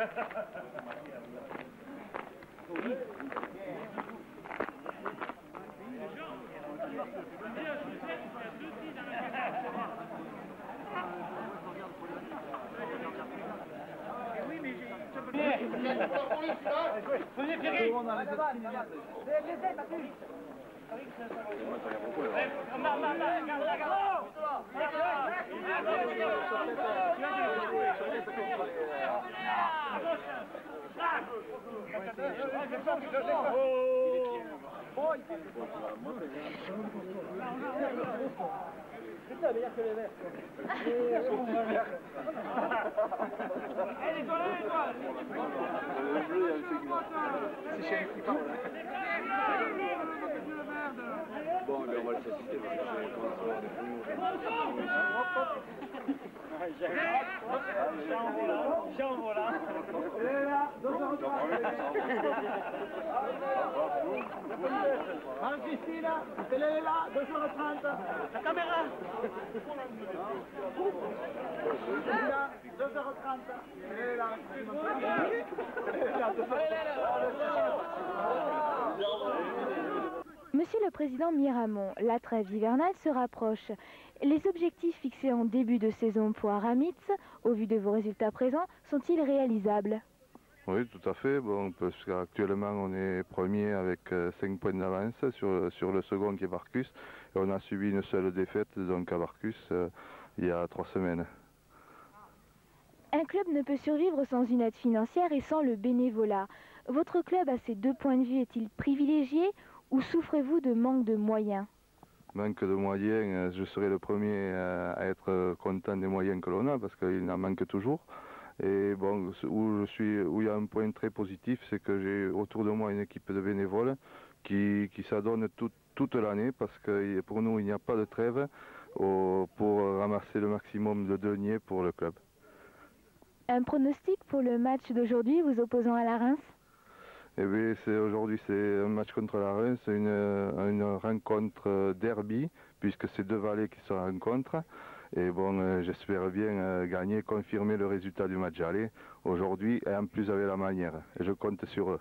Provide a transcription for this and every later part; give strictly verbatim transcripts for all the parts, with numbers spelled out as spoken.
Bon, mais on va le s'assister parce que je commence à avoir des Jean volant. Marie-Christina, elle est là, deux heures trente. La caméra. deux heures trente. Elle est là. Monsieur le Président Miramon, la trêve hivernale se rapproche. Les objectifs fixés en début de saison pour Aramitz, au vu de vos résultats présents, sont-ils réalisables? Oui, tout à fait. Bon, parce qu'actuellement, on est premier avec cinq points d'avance sur, sur le second qui est Barcus. Et on a subi une seule défaite donc à Barcus euh, il y a trois semaines. Un club ne peut survivre sans une aide financière et sans le bénévolat. Votre club, à ces deux points de vue, est-il privilégié ou souffrez-vous de manque de moyens? Manque de moyens, je serai le premier à être content des moyens que l'on a parce qu'il en manque toujours. Et bon, où je suis, où il y a un point très positif, c'est que j'ai autour de moi une équipe de bénévoles qui, qui s'adonne tout, toute l'année parce que pour nous il n'y a pas de trêve au, pour ramasser le maximum de deniers pour le club. Un pronostic pour le match d'aujourd'hui vous opposant à la Reims? Eh bien, aujourd'hui, c'est un match contre la Reims, une, une rencontre derby, puisque c'est deux vallées qui se rencontrent. Et bon, euh, j'espère bien euh, gagner, confirmer le résultat du match aller aujourd'hui, et en plus avec la manière. Et je compte sur eux.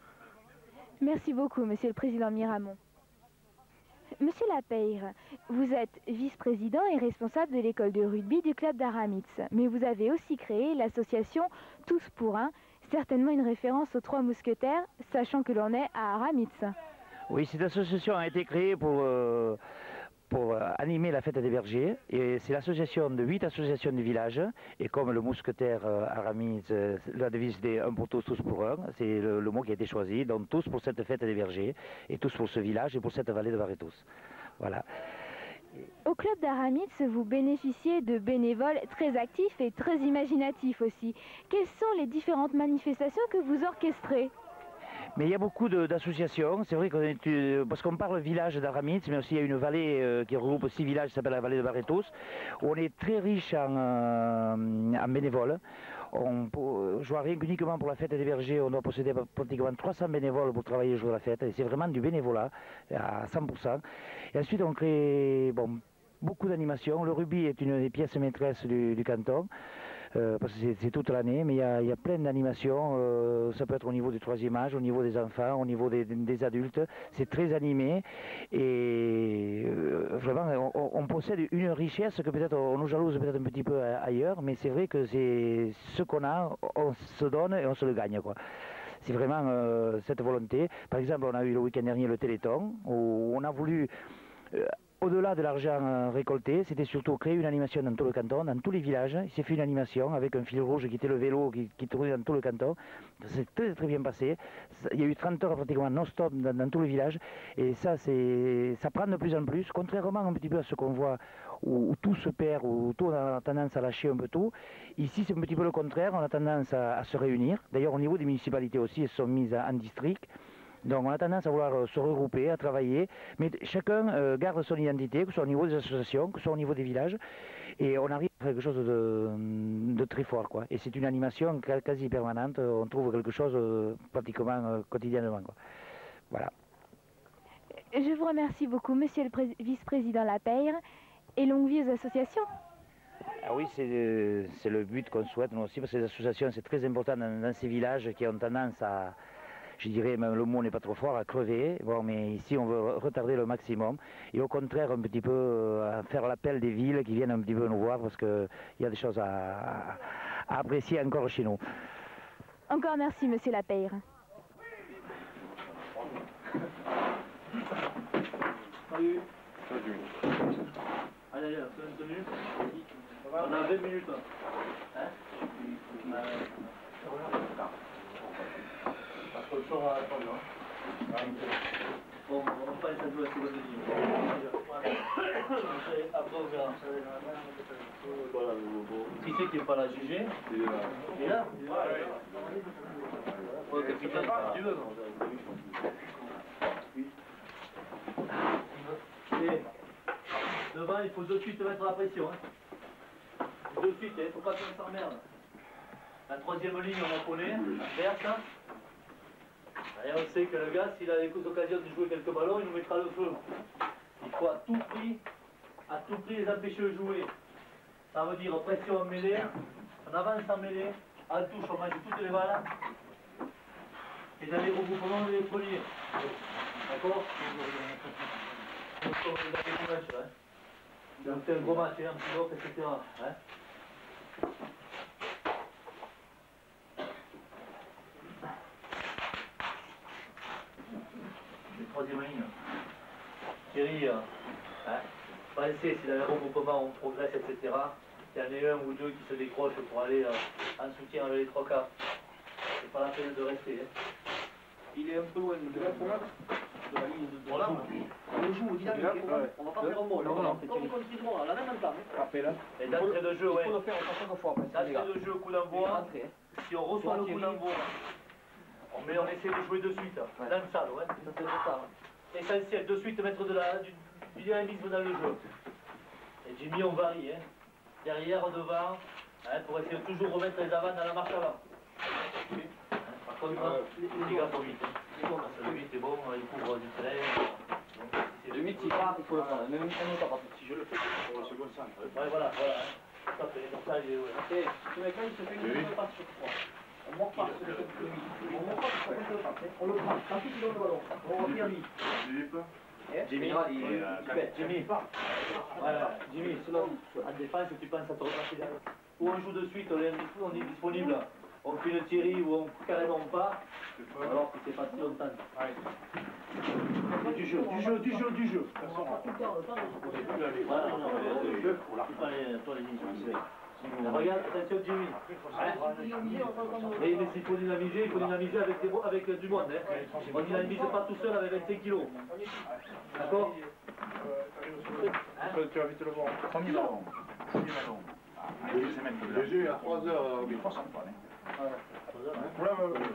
Merci beaucoup, Monsieur le Président Miramon. Monsieur Lapeyre, vous êtes vice-président et responsable de l'école de rugby du club d'Aramitz. Mais vous avez aussi créé l'association Tous pour un, certainement une référence aux Trois Mousquetaires, sachant que l'on est à Aramitz. Oui, cette association a été créée pour, euh, pour euh, animer la fête des bergers. Et c'est l'association de huit associations du village. Et comme le mousquetaire euh, Aramitz, euh, la devise des un pour tous, tous pour un, c'est le, le mot qui a été choisi. Donc tous pour cette fête des bergers, et tous pour ce village, et pour cette vallée de Barretos. Voilà. Au club d'Aramitz, vous bénéficiez de bénévoles très actifs et très imaginatifs aussi. Quelles sont les différentes manifestations que vous orchestrez? Mais il y a beaucoup d'associations, c'est vrai qu'on est, parce qu'on parle village d'Aramitz, mais aussi il y a une vallée euh, qui regroupe six villages qui s'appelle la vallée de Barretos, où on est très riche en, euh, en bénévoles. On, pour, je vois rien qu'uniquement pour la fête des bergers, on doit posséder pratiquement trois cents bénévoles pour travailler le jour de la fête, et c'est vraiment du bénévolat à cent pour cent. Et ensuite on crée bon, beaucoup d'animations. Le rugby est une des pièces maîtresses du, du canton. Euh, parce que c'est toute l'année, mais il y a, y a plein d'animations, euh, ça peut être au niveau du troisième âge, au niveau des enfants, au niveau des, des adultes, c'est très animé et euh, vraiment on, on possède une richesse que peut-être on nous jalouse peut-être un petit peu ailleurs, mais c'est vrai que c'est ce qu'on a, on se donne et on se le gagne, quoi. C'est vraiment euh, cette volonté. Par exemple, on a eu le week-end dernier le Téléthon, où on a voulu... Euh, Au-delà de l'argent euh, récolté, c'était surtout créer une animation dans tout le canton, dans tous les villages. Il s'est fait une animation avec un fil rouge qui était le vélo qui, qui tournait dans tout le canton. Ça s'est très très bien passé. Il y a eu trente heures pratiquement non-stop dans, dans tout le village. Et ça, ça prend de plus en plus, contrairement un petit peu à ce qu'on voit où, où tout se perd, où tout a tendance à lâcher un peu tout. Ici, c'est un petit peu le contraire, on a tendance à, à se réunir. D'ailleurs, au niveau des municipalités aussi, elles sont mises en district. Donc on a tendance à vouloir euh, se regrouper, à travailler, mais chacun euh, garde son identité, que ce soit au niveau des associations, que ce soit au niveau des villages, et on arrive à faire quelque chose de, de très fort, quoi. Et c'est une animation quasi permanente, on trouve quelque chose euh, pratiquement euh, quotidiennement, quoi. Voilà. Je vous remercie beaucoup, monsieur le vice-président Lapeyre, et longue vie aux associations. Ah oui, c'est c'est le but qu'on souhaite nous aussi, parce que les associations, c'est très important dans, dans ces villages qui ont tendance à, je dirais, même le mot n'est pas trop fort, à crever. Bon, mais ici, on veut retarder le maximum. Et au contraire, un petit peu euh, faire l'appel des villes qui viennent un petit peu nous voir, parce qu'il y a des choses à, à apprécier encore chez nous. Encore merci, monsieur Lapeyre. Salut. Salut. Allez, allez, c'est une tenue. On a vingt minutes. Hein euh... Parce que le soir à attendre. Hein. Bon, on va pas les jouer à seconde ligne. Après, on verra. Voilà, le logo. Qui c'est qui n'est pas là, Gégé? Il est là. Il est là? Il est là. Oh, capitaine, tu veux, non? Et devant, il faut de suite mettre la pression. Hein. De suite, il ne faut pas qu'on s'emmerde. La troisième ligne, on la connaît, verte. Hein. Et on sait que le gars, s'il a l'occasion de jouer quelques ballons, il nous mettra le feu. Il faut à tout prix, à tout prix les empêcher de jouer. Ça veut dire pression en mêlée, on avance en mêlée, en touche, on mange toutes les balles. Et dans les regroupements, on les premiers. D'accord? Donc c'est un gros match, hein, un petit groupe, et cetera. Hein. Les troisième ligne. Thierry, euh, hein, pensez si dans le regroupement on progresse, et cetera. Il y en a un ou deux qui se décrochent pour aller euh, en soutien avec les trois quarts. C'est pas la peine de rester. Hein. Il est un peu loin de la de la ligne de voilà. On joue dynamique, ouais. On va pas faire un mot, là, on fait comme continuons, à la même temps. Et d'entrée de jeu, ouais. Il faut le faire chaque fois. D'entrée de jeu, coup d'envoi. Si on reçoit le coup d'envoi, on, met, on essaie de jouer de suite, ouais. Dans le salle, ouais. Ça c'est ça. Essentiel, de suite mettre de la, du, du dynamisme dans le jeu. Et Jimmy, on varie, hein. Derrière, devant, hein, pour essayer de toujours remettre les avants dans la marche avant. Par contre, euh, les gars sont vite. Le huit est bon, il couvre du terrain. Le huit, il part, il faut le prendre. Même un autre, si je le fais, pour le second centre. Ouais, voilà, voilà. Ça fait ça, il est. Ok, ce mec-là, il se fait une seule passe sur trois. On ne mord pas sur le huit. On ne mord pas sur le passe. On le prend. Ensuite, il donne le ballon. On revient lui. Jimmy, Jimmy, Jimmy, en défense, tu penses à te repasser derrière. Ou on joue de suite, on est disponible. On fait le Thierry ou on carrément pas, alors que c'est pas si longtemps. Du jeu, du jeu, du jeu, du jeu. Voilà, non, non, le jeu, pour la toi les lignes. Regarde, attention Jimmy. Mais, mais s'il faut dynamiser, il faut dynamiser avec, des, avec du monde. Hein. On ne dynamise pas tout seul avec vingt-cinq kilos. D'accord? Tu vas vite le voir. cent mille ballons. cent mille ballons. Le jeu à trois heures. trois cents fois. Ouais, ouais, ouais.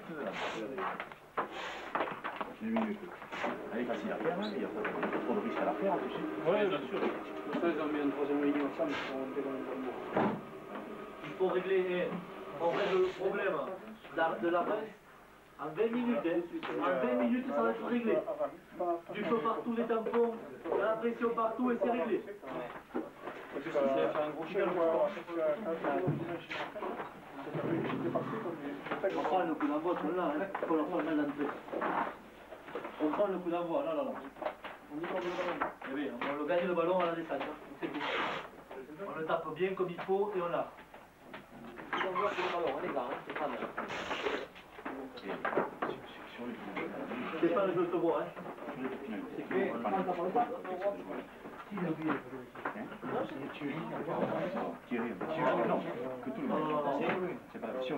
dix minutes. Elle est facile à faire, il n'y a pas trop de risque à la faire, tu sais. Oui, bien sûr. Pour ça, ils ont mis une troisième ligne ensemble pour monter dans le bon. Il faut régler, on règle le problème de la baisse en vingt minutes. Hein. En vingt minutes, ça va être réglé. Du feu partout, des tampons, de la pression partout et c'est réglé. C'est un gros chien, on prend le coup d'envoi, là, hein. Il faut leur faire mal d'entrée. On prend le coup d'envoi, là, là, là. On y va le ballon. Eh bien, on gagne le ballon à la descente, hein. C'est tout. On le tape bien comme il faut et on l'a. Le coup d'envoi, c'est le ballon, les gars, hein. C'est pas mal. C'est pas le jeu de bois, hein. C'est que... Qui l'a oublié? Thierry, non, que tout le monde. C'est pas la mission,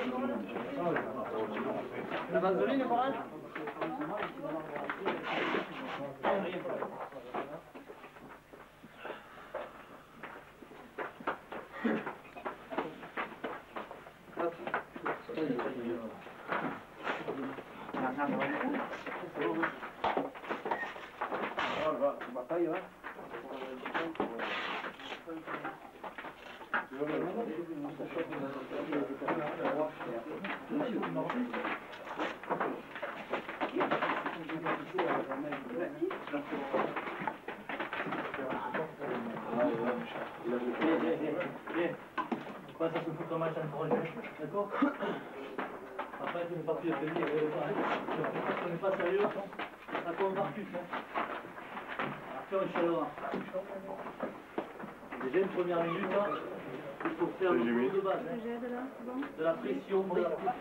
mais la vaseline, Coran? Bataille, hein? Viens, viens, viens, viens. On passe à ce foot en match en projet, d'accord? Après, tu n'es pas plus de venir, on n'est pas sérieux, ça compte Marcus. Attention, Inch'Allah. Déjà une première minute, hein. Il faut faire le tour de base. Hein. De la pression, de la pression.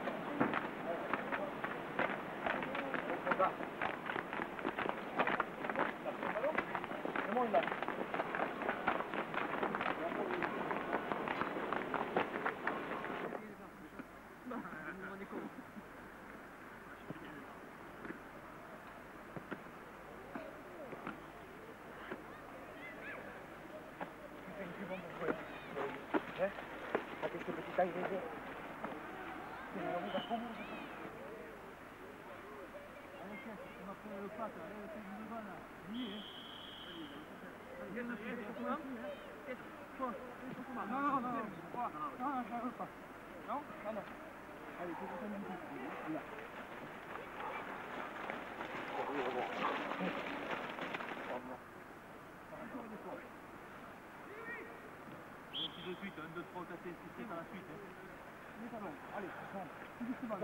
De suite, un, deux, trois, quatre, cinq, six, sept à la suite. Hein. Allez, tout doucement.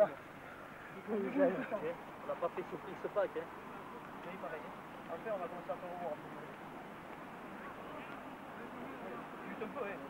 On n'a pas fait surprise ce pack. Hein. Oui, pareil. Après, on va commencer à faire revoir. Juste un peu, hein.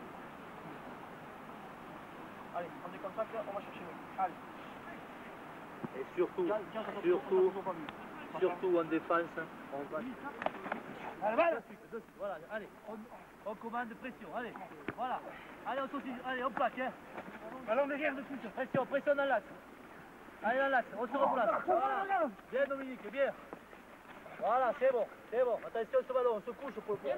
Allez, on décontracte, on va chercher. Allez. Et surtout, surtout, surtout en défense, on va... Allez, voilà. De suite, de suite, voilà, allez, on, on commande de pression, allez, voilà. Allez, on saucisse, allez, on plaque, hein. Ballon derrière de touche. Pression, pression dans l'axe. Allez, dans l'axe, on se replace. Voilà. Bien, Dominique, bien. Voilà, c'est bon, c'est bon. Attention ce ballon, on se couche pour le point.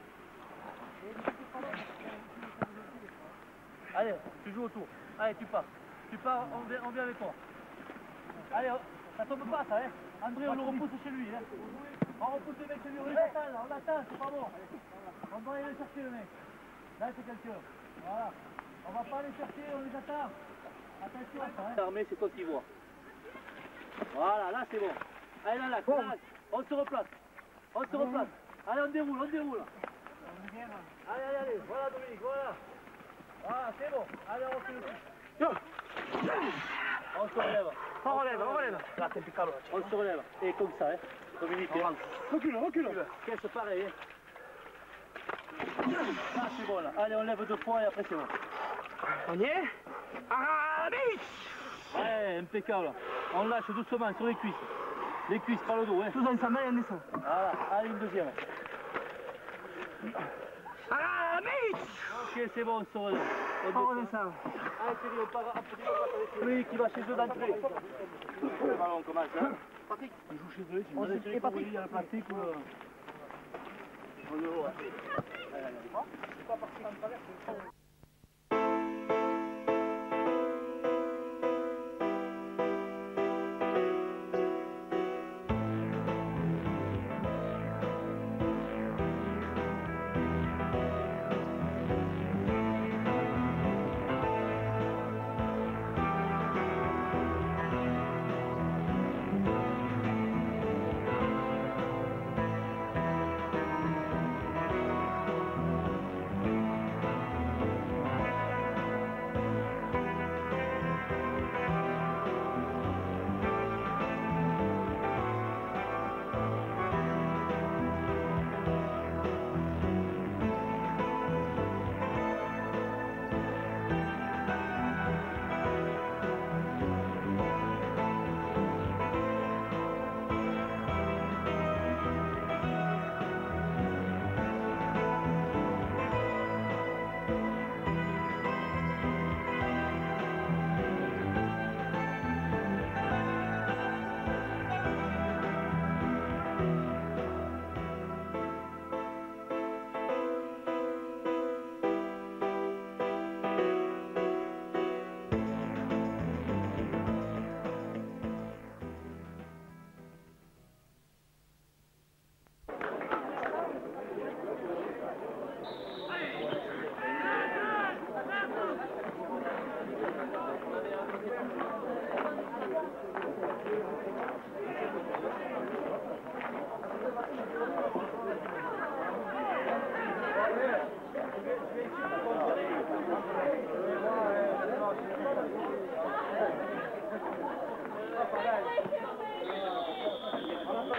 Allez, tu joues autour. Allez, tu pars. Tu pars, on vient, on vient avec toi. Allez, ça tombe pas, ça, hein. André, on le repousse chez lui, hein. On repousse le mec chez lui, on les attend, là, on l'attend, c'est pas bon. On doit aller chercher le mec. Là, c'est quelqu'un. Voilà. On va pas les chercher, on les attend. Attention à ça, hein. Armé, c'est toi qui vois. Voilà, là, c'est bon. Allez, là, là, là, on se replace. On se replace. Allez, on déroule, on déroule. Allez, allez, allez. Voilà, Dominique, voilà. Voilà, c'est bon. Allez, on se relève. On se relève. On relève, on relève. Là, c'est impeccable. On se relève. Et comme ça, hein. Dominique, recule, recule. Qu'est-ce pareil, hein. Là, c'est bon, là. Allez, on lève deux fois et après, c'est bon. On y est. Aramis. Ouais, impeccable. On lâche doucement sur les cuisses. Les cuisses par le dos, hein. Tous ensemble, et on descend. Voilà, allez, une deuxième. Aramis. Ok, c'est bon, on se relève. On redescend. Allez, Thierry, on part après. Oui, qui va chez eux d'entrée. Le ballon commence, hein. Patrick, on joue chez eux. On est Patrick. Il y a le plastique ou... On est haut, hein. C'est pas parti en travers.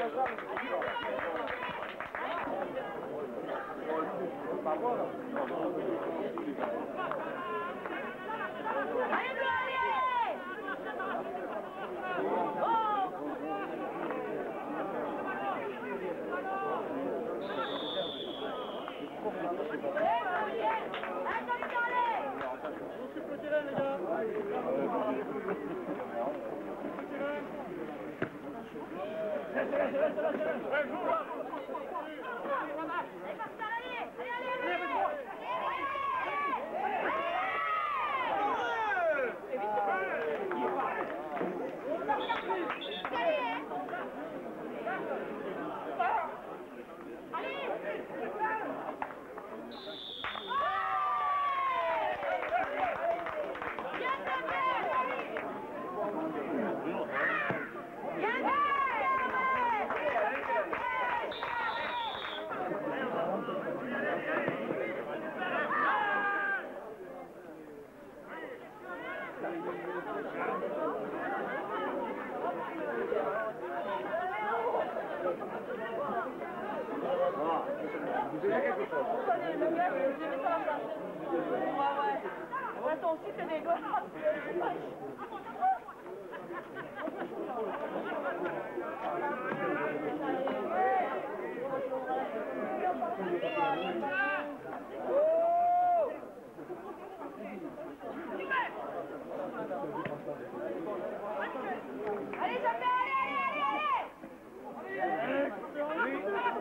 Attends, si c'est des gosses. Allez, ça fait, allez, allez, allez,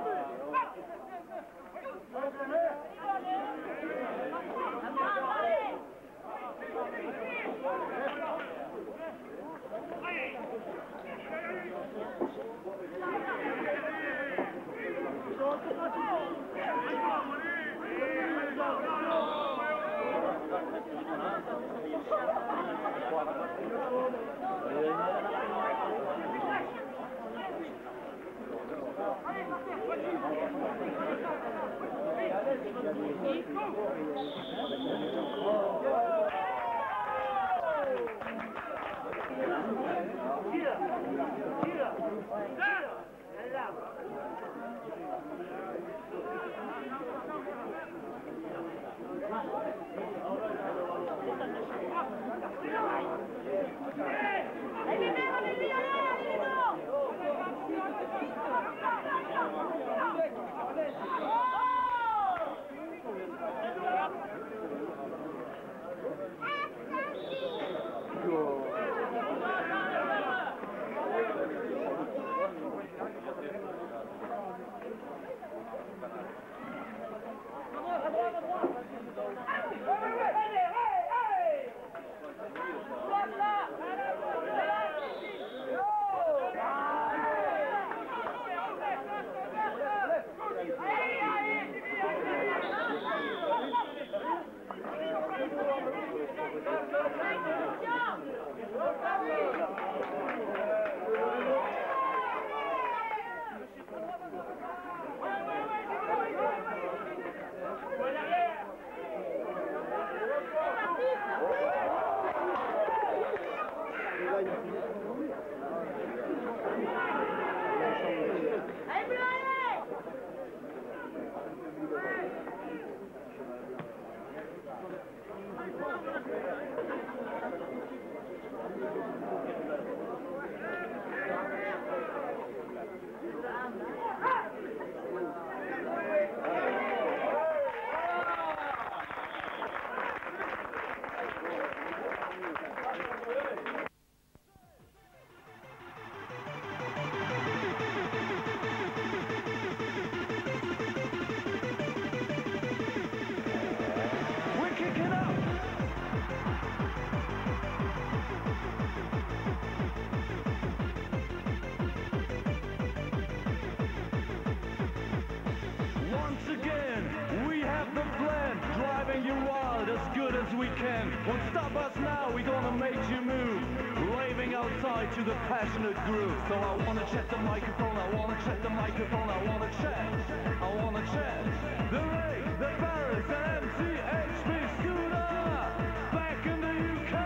Won't stop us now, we're gonna make you move. Raving outside to the passionate groove. So I wanna check the microphone, I wanna check the microphone, I wanna check, I wanna check. The Ray, the Paris, and M C H P Scooter, back in the U K.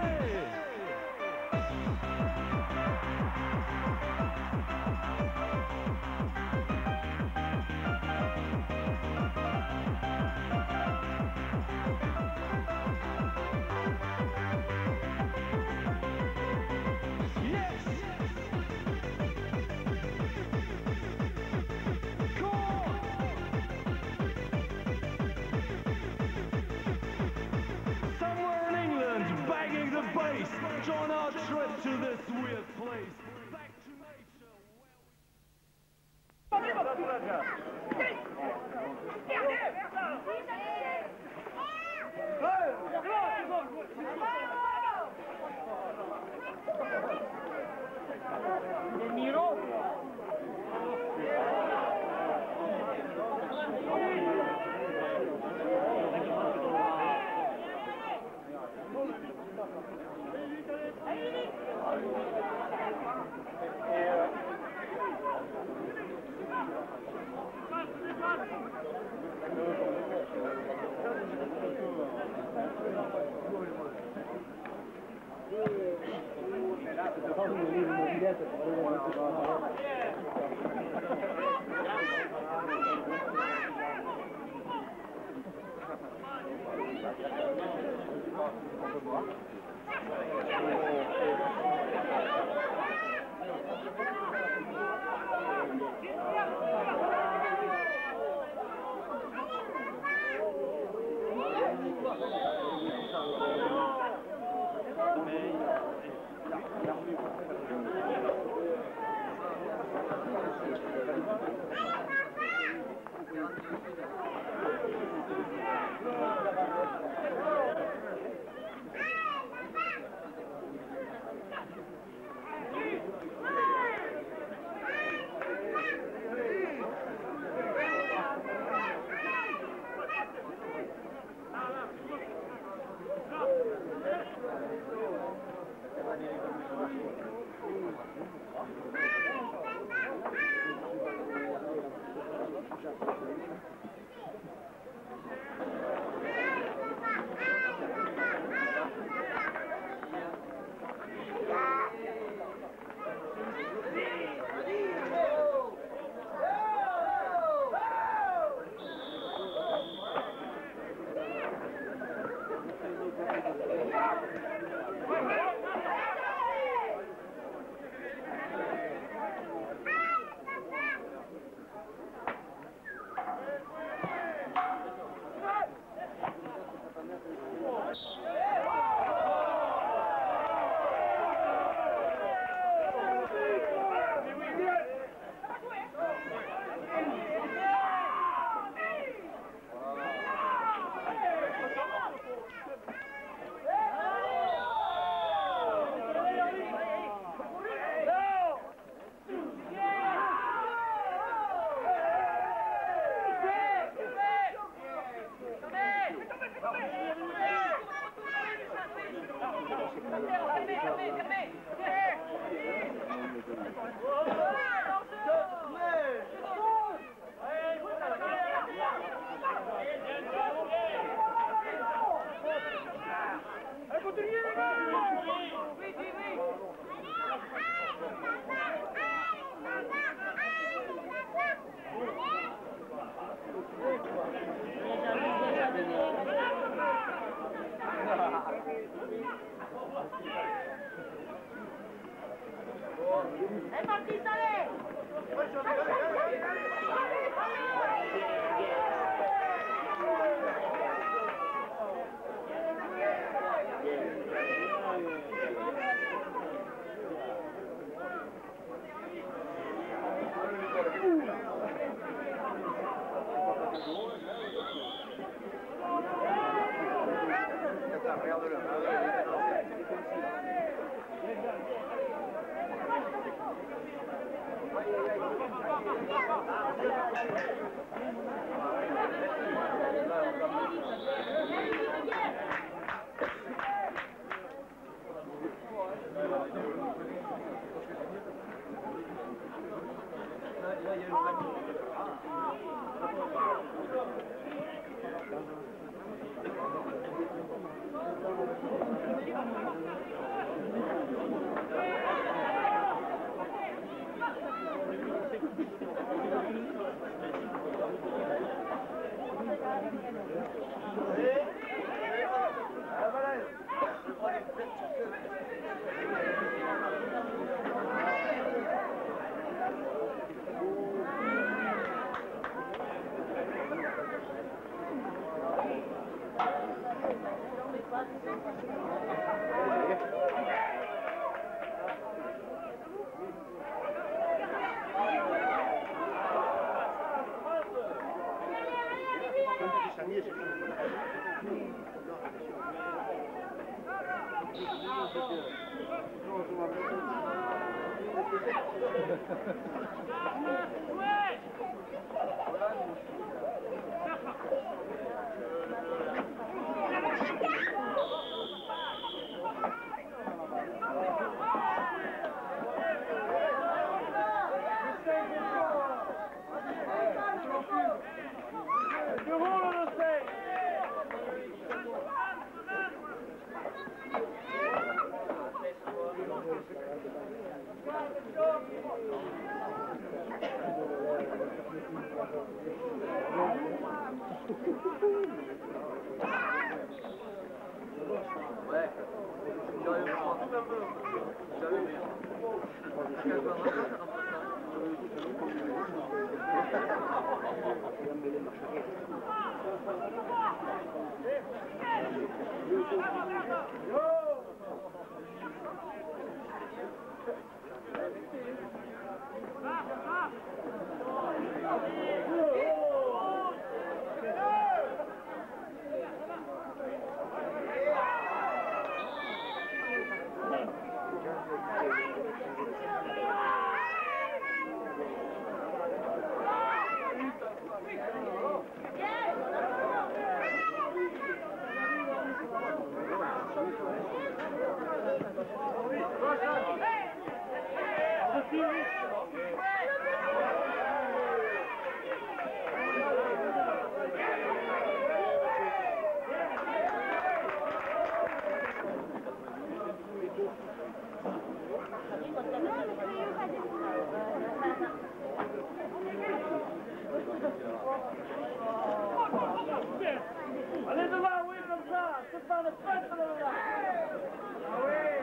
Allez devant, oui, comme ça, c'est pas le peintre là. Ah oui.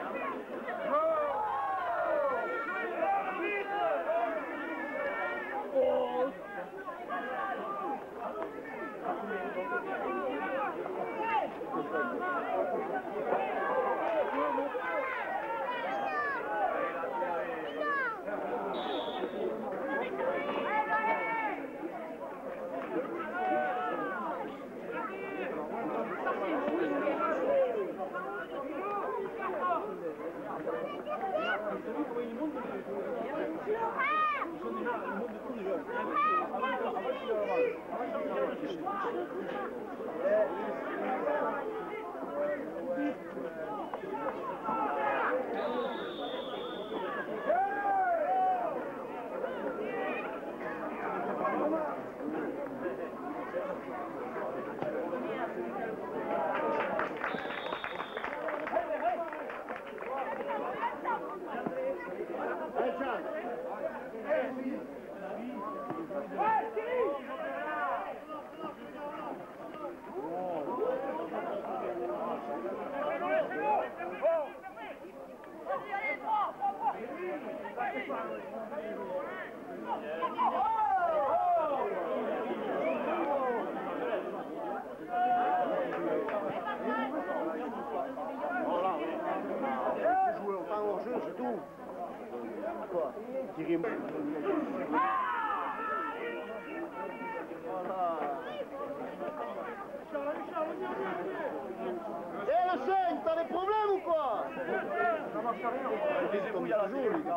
Oh. Eh la chaîne, t'as des problèmes ou quoi? Ça marche à rien. Les ébrouilles à la joue, les gars.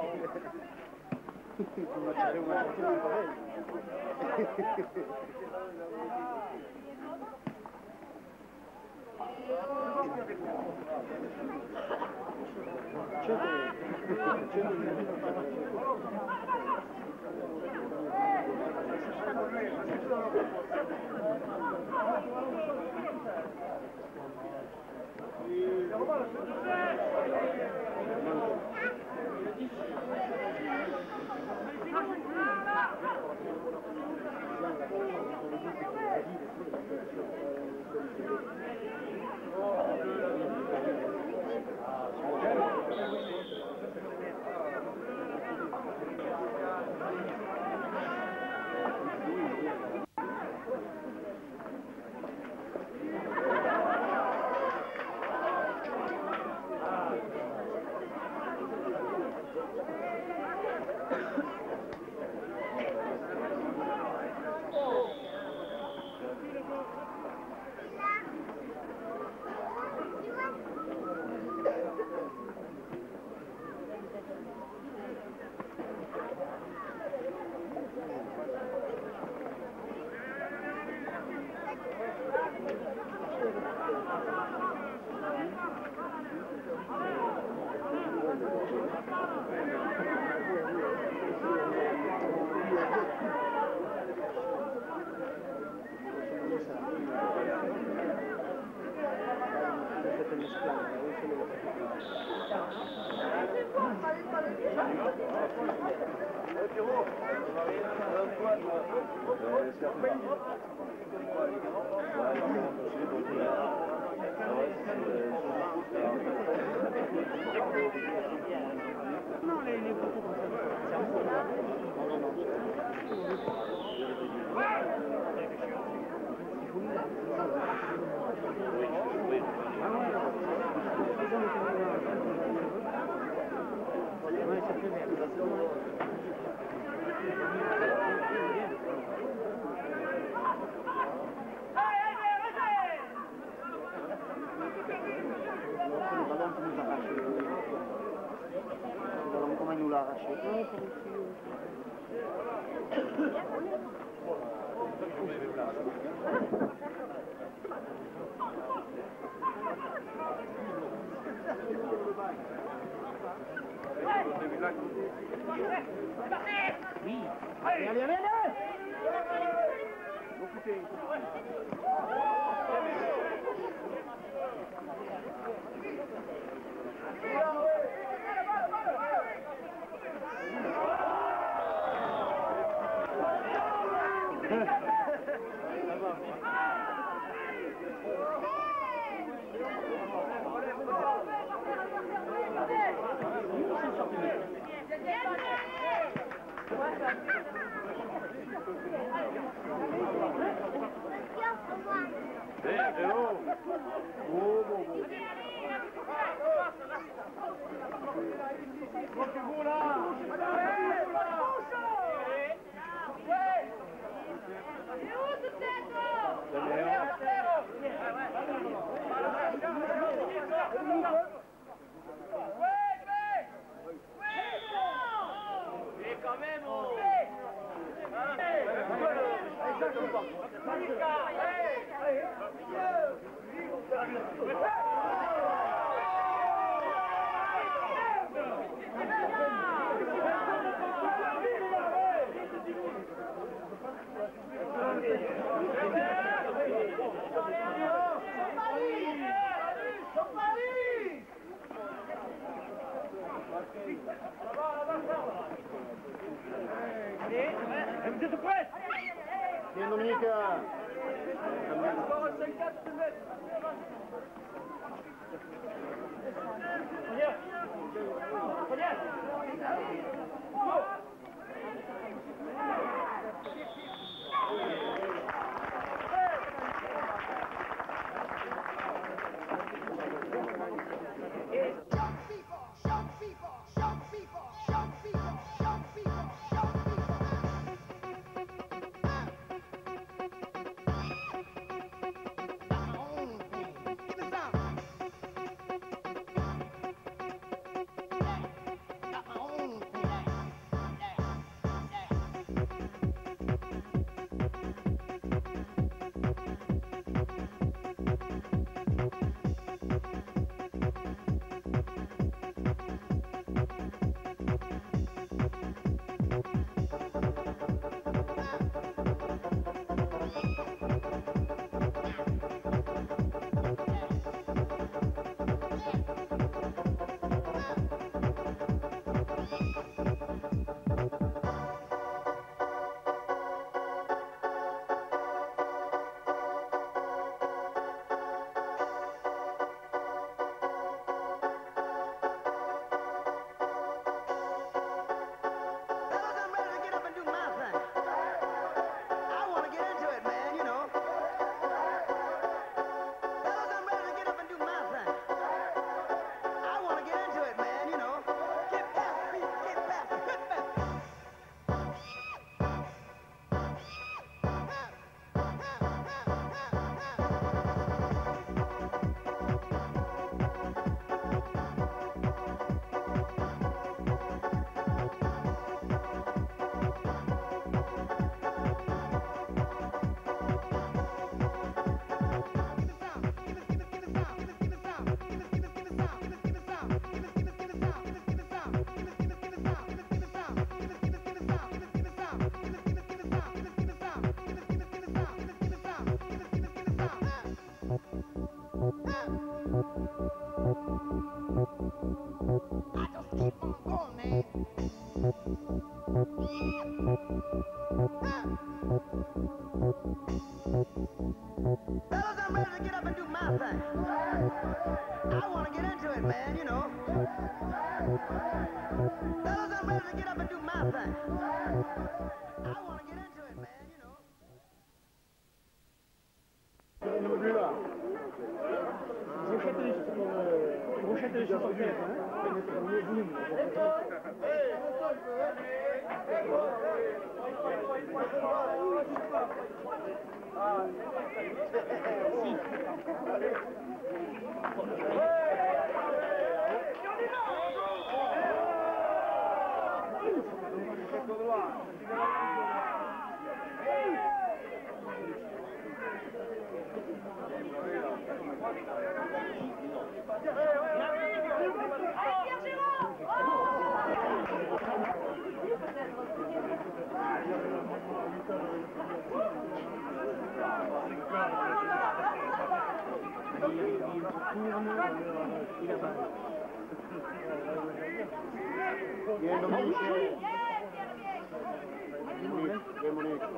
Non, les, les photos comme ça, c'est un peu... Non, non, non. Ouais, ça fait bien. Comment il nous l'a arraché. Oui. Allez, allez, allez, allez. Vous êtes prêts? Viens Dominique. Got my own thing. I'm ready to get up and do my thing. I want to get into it, man, you know. Fellas, I'm ready to get up and do my thing. I want to get into it, man, you know. Vieni Domenico. Vieni Domenico.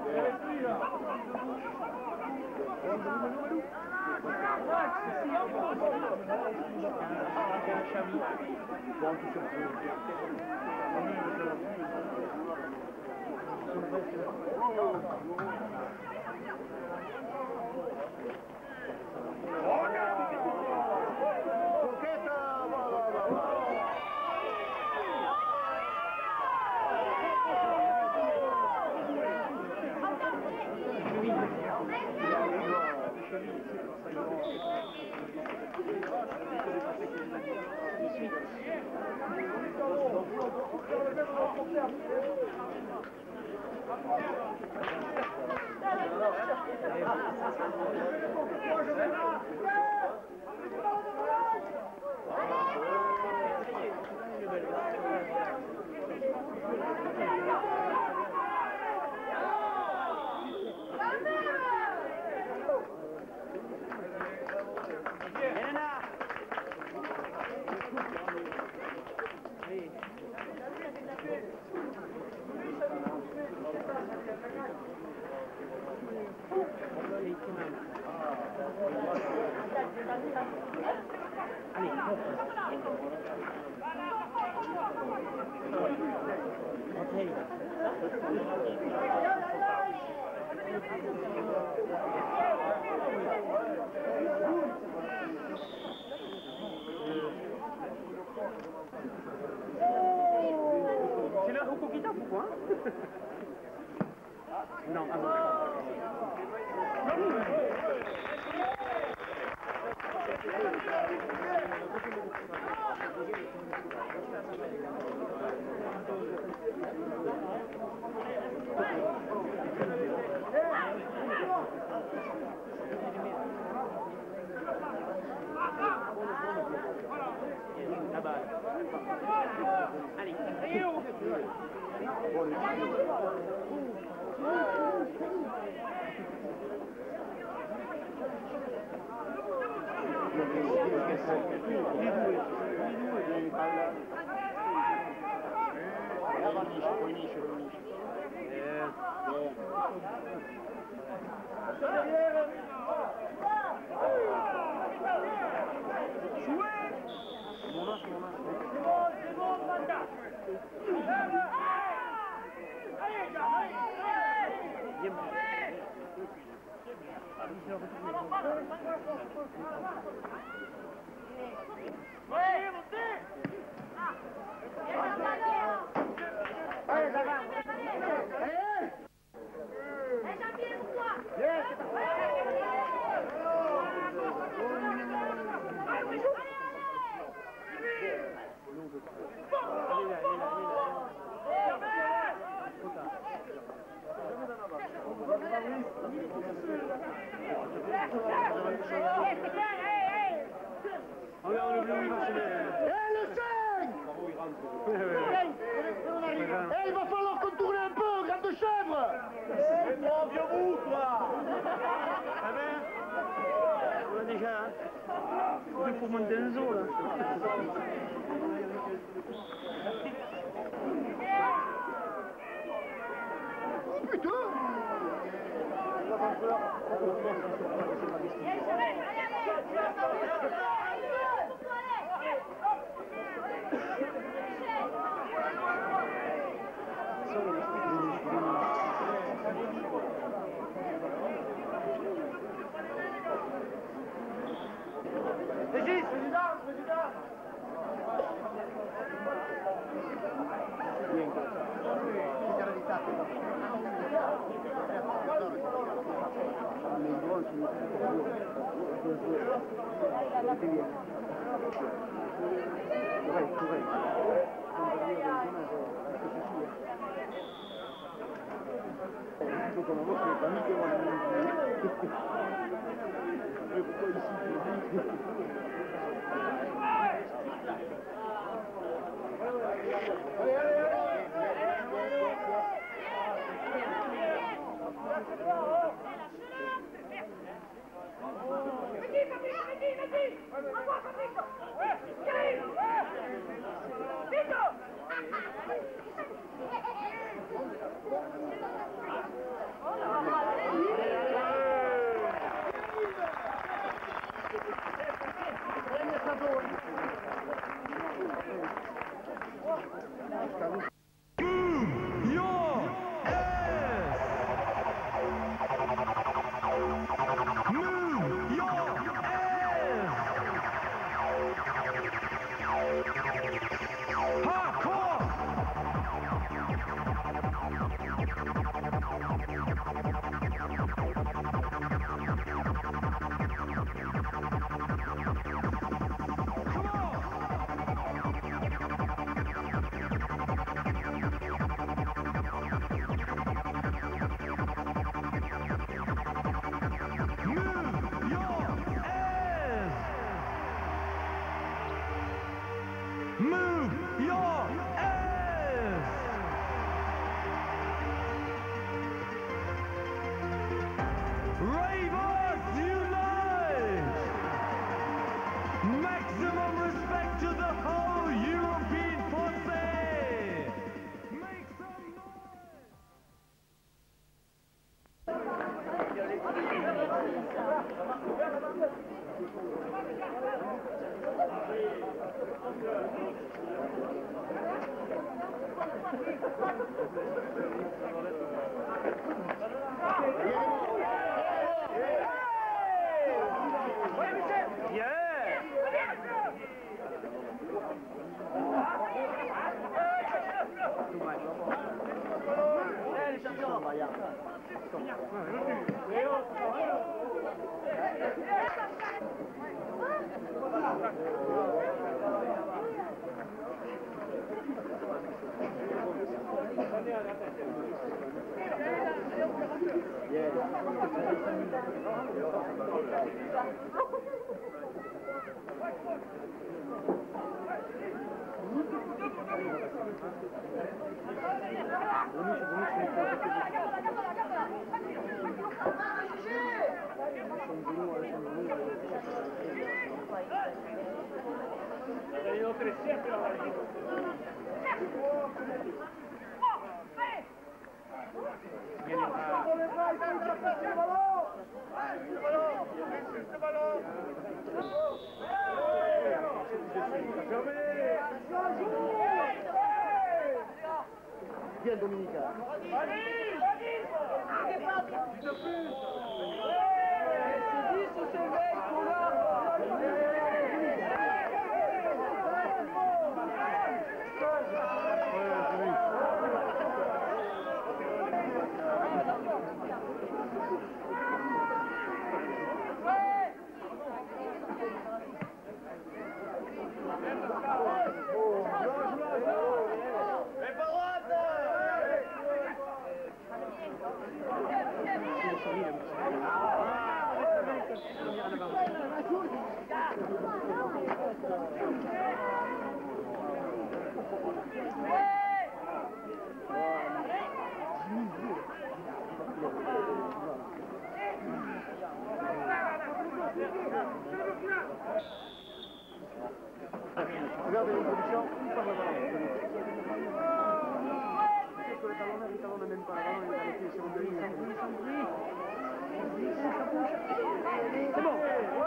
C'est là au coquita, pourquoi? Non, ah bon. Allez, Eh, il va falloir contourner un peu, grande chèvre. C'est mon vieux bout, toi. Ah ben, on a déjà, hein. pour monter un zoo là. Oh putain! Régis, président, président. Move your ass! Ravers unite! Maximum respect to the whole European forces! Make some noise! Viens Dominica. Regardez l'introduction, il part là-bas. Parce que le talonneur, il talonne même pas avant, il va le pied sur une ligne. C'est bon.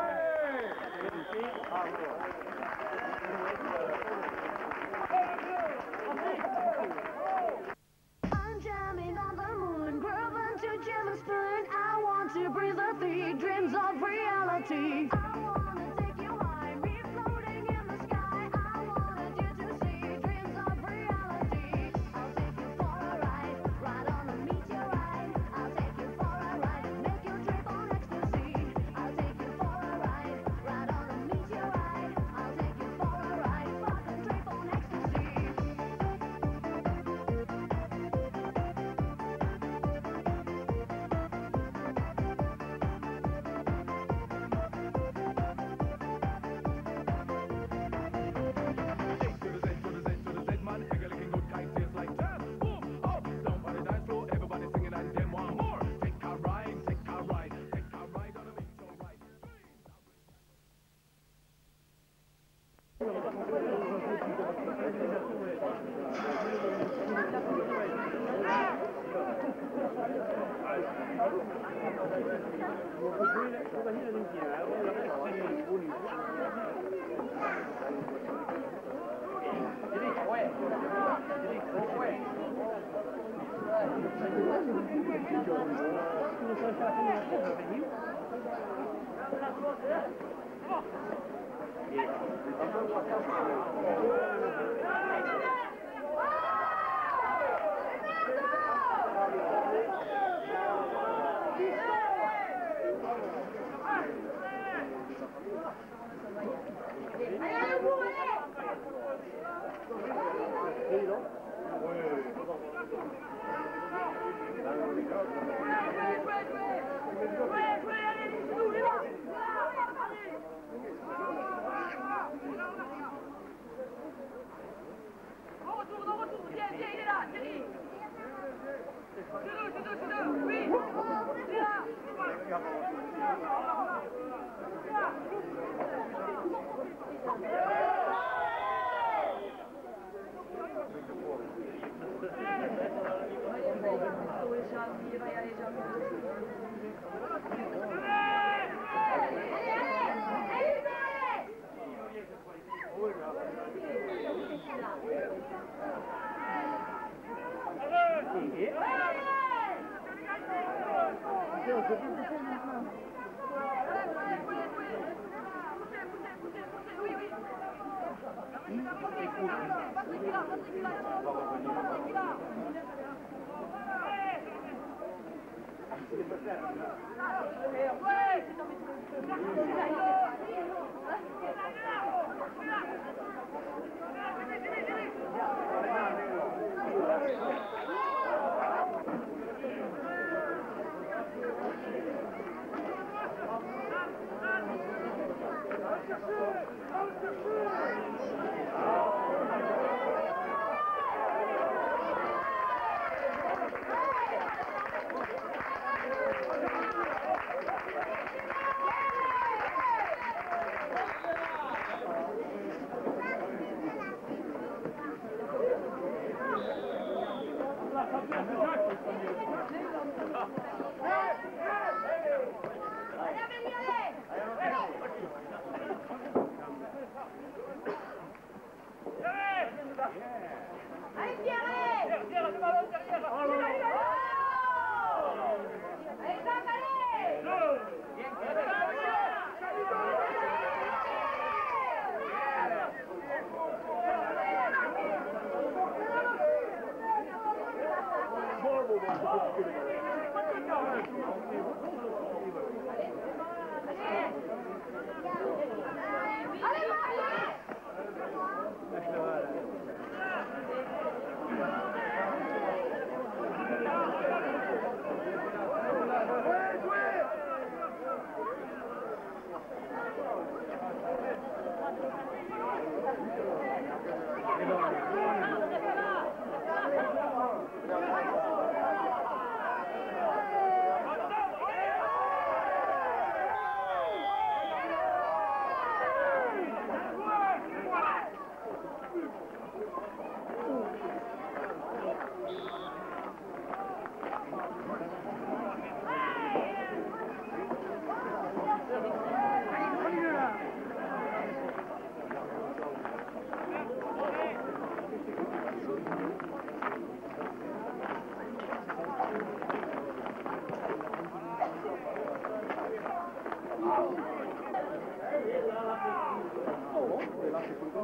I'm jamming on the moon, grooving to Jim and Spoon. I want to breathe the sea, dreams of reality. I wanna take you high, me floating in the sky. I wanted you to see dreams of reality. I'll take you for a ride, ride on a meteorite. I'll take you for a ride, make you trip on ecstasy. I'll take you for a ride, ride on a meteorite. I'll take you for a ride, fucking trip on ecstasy.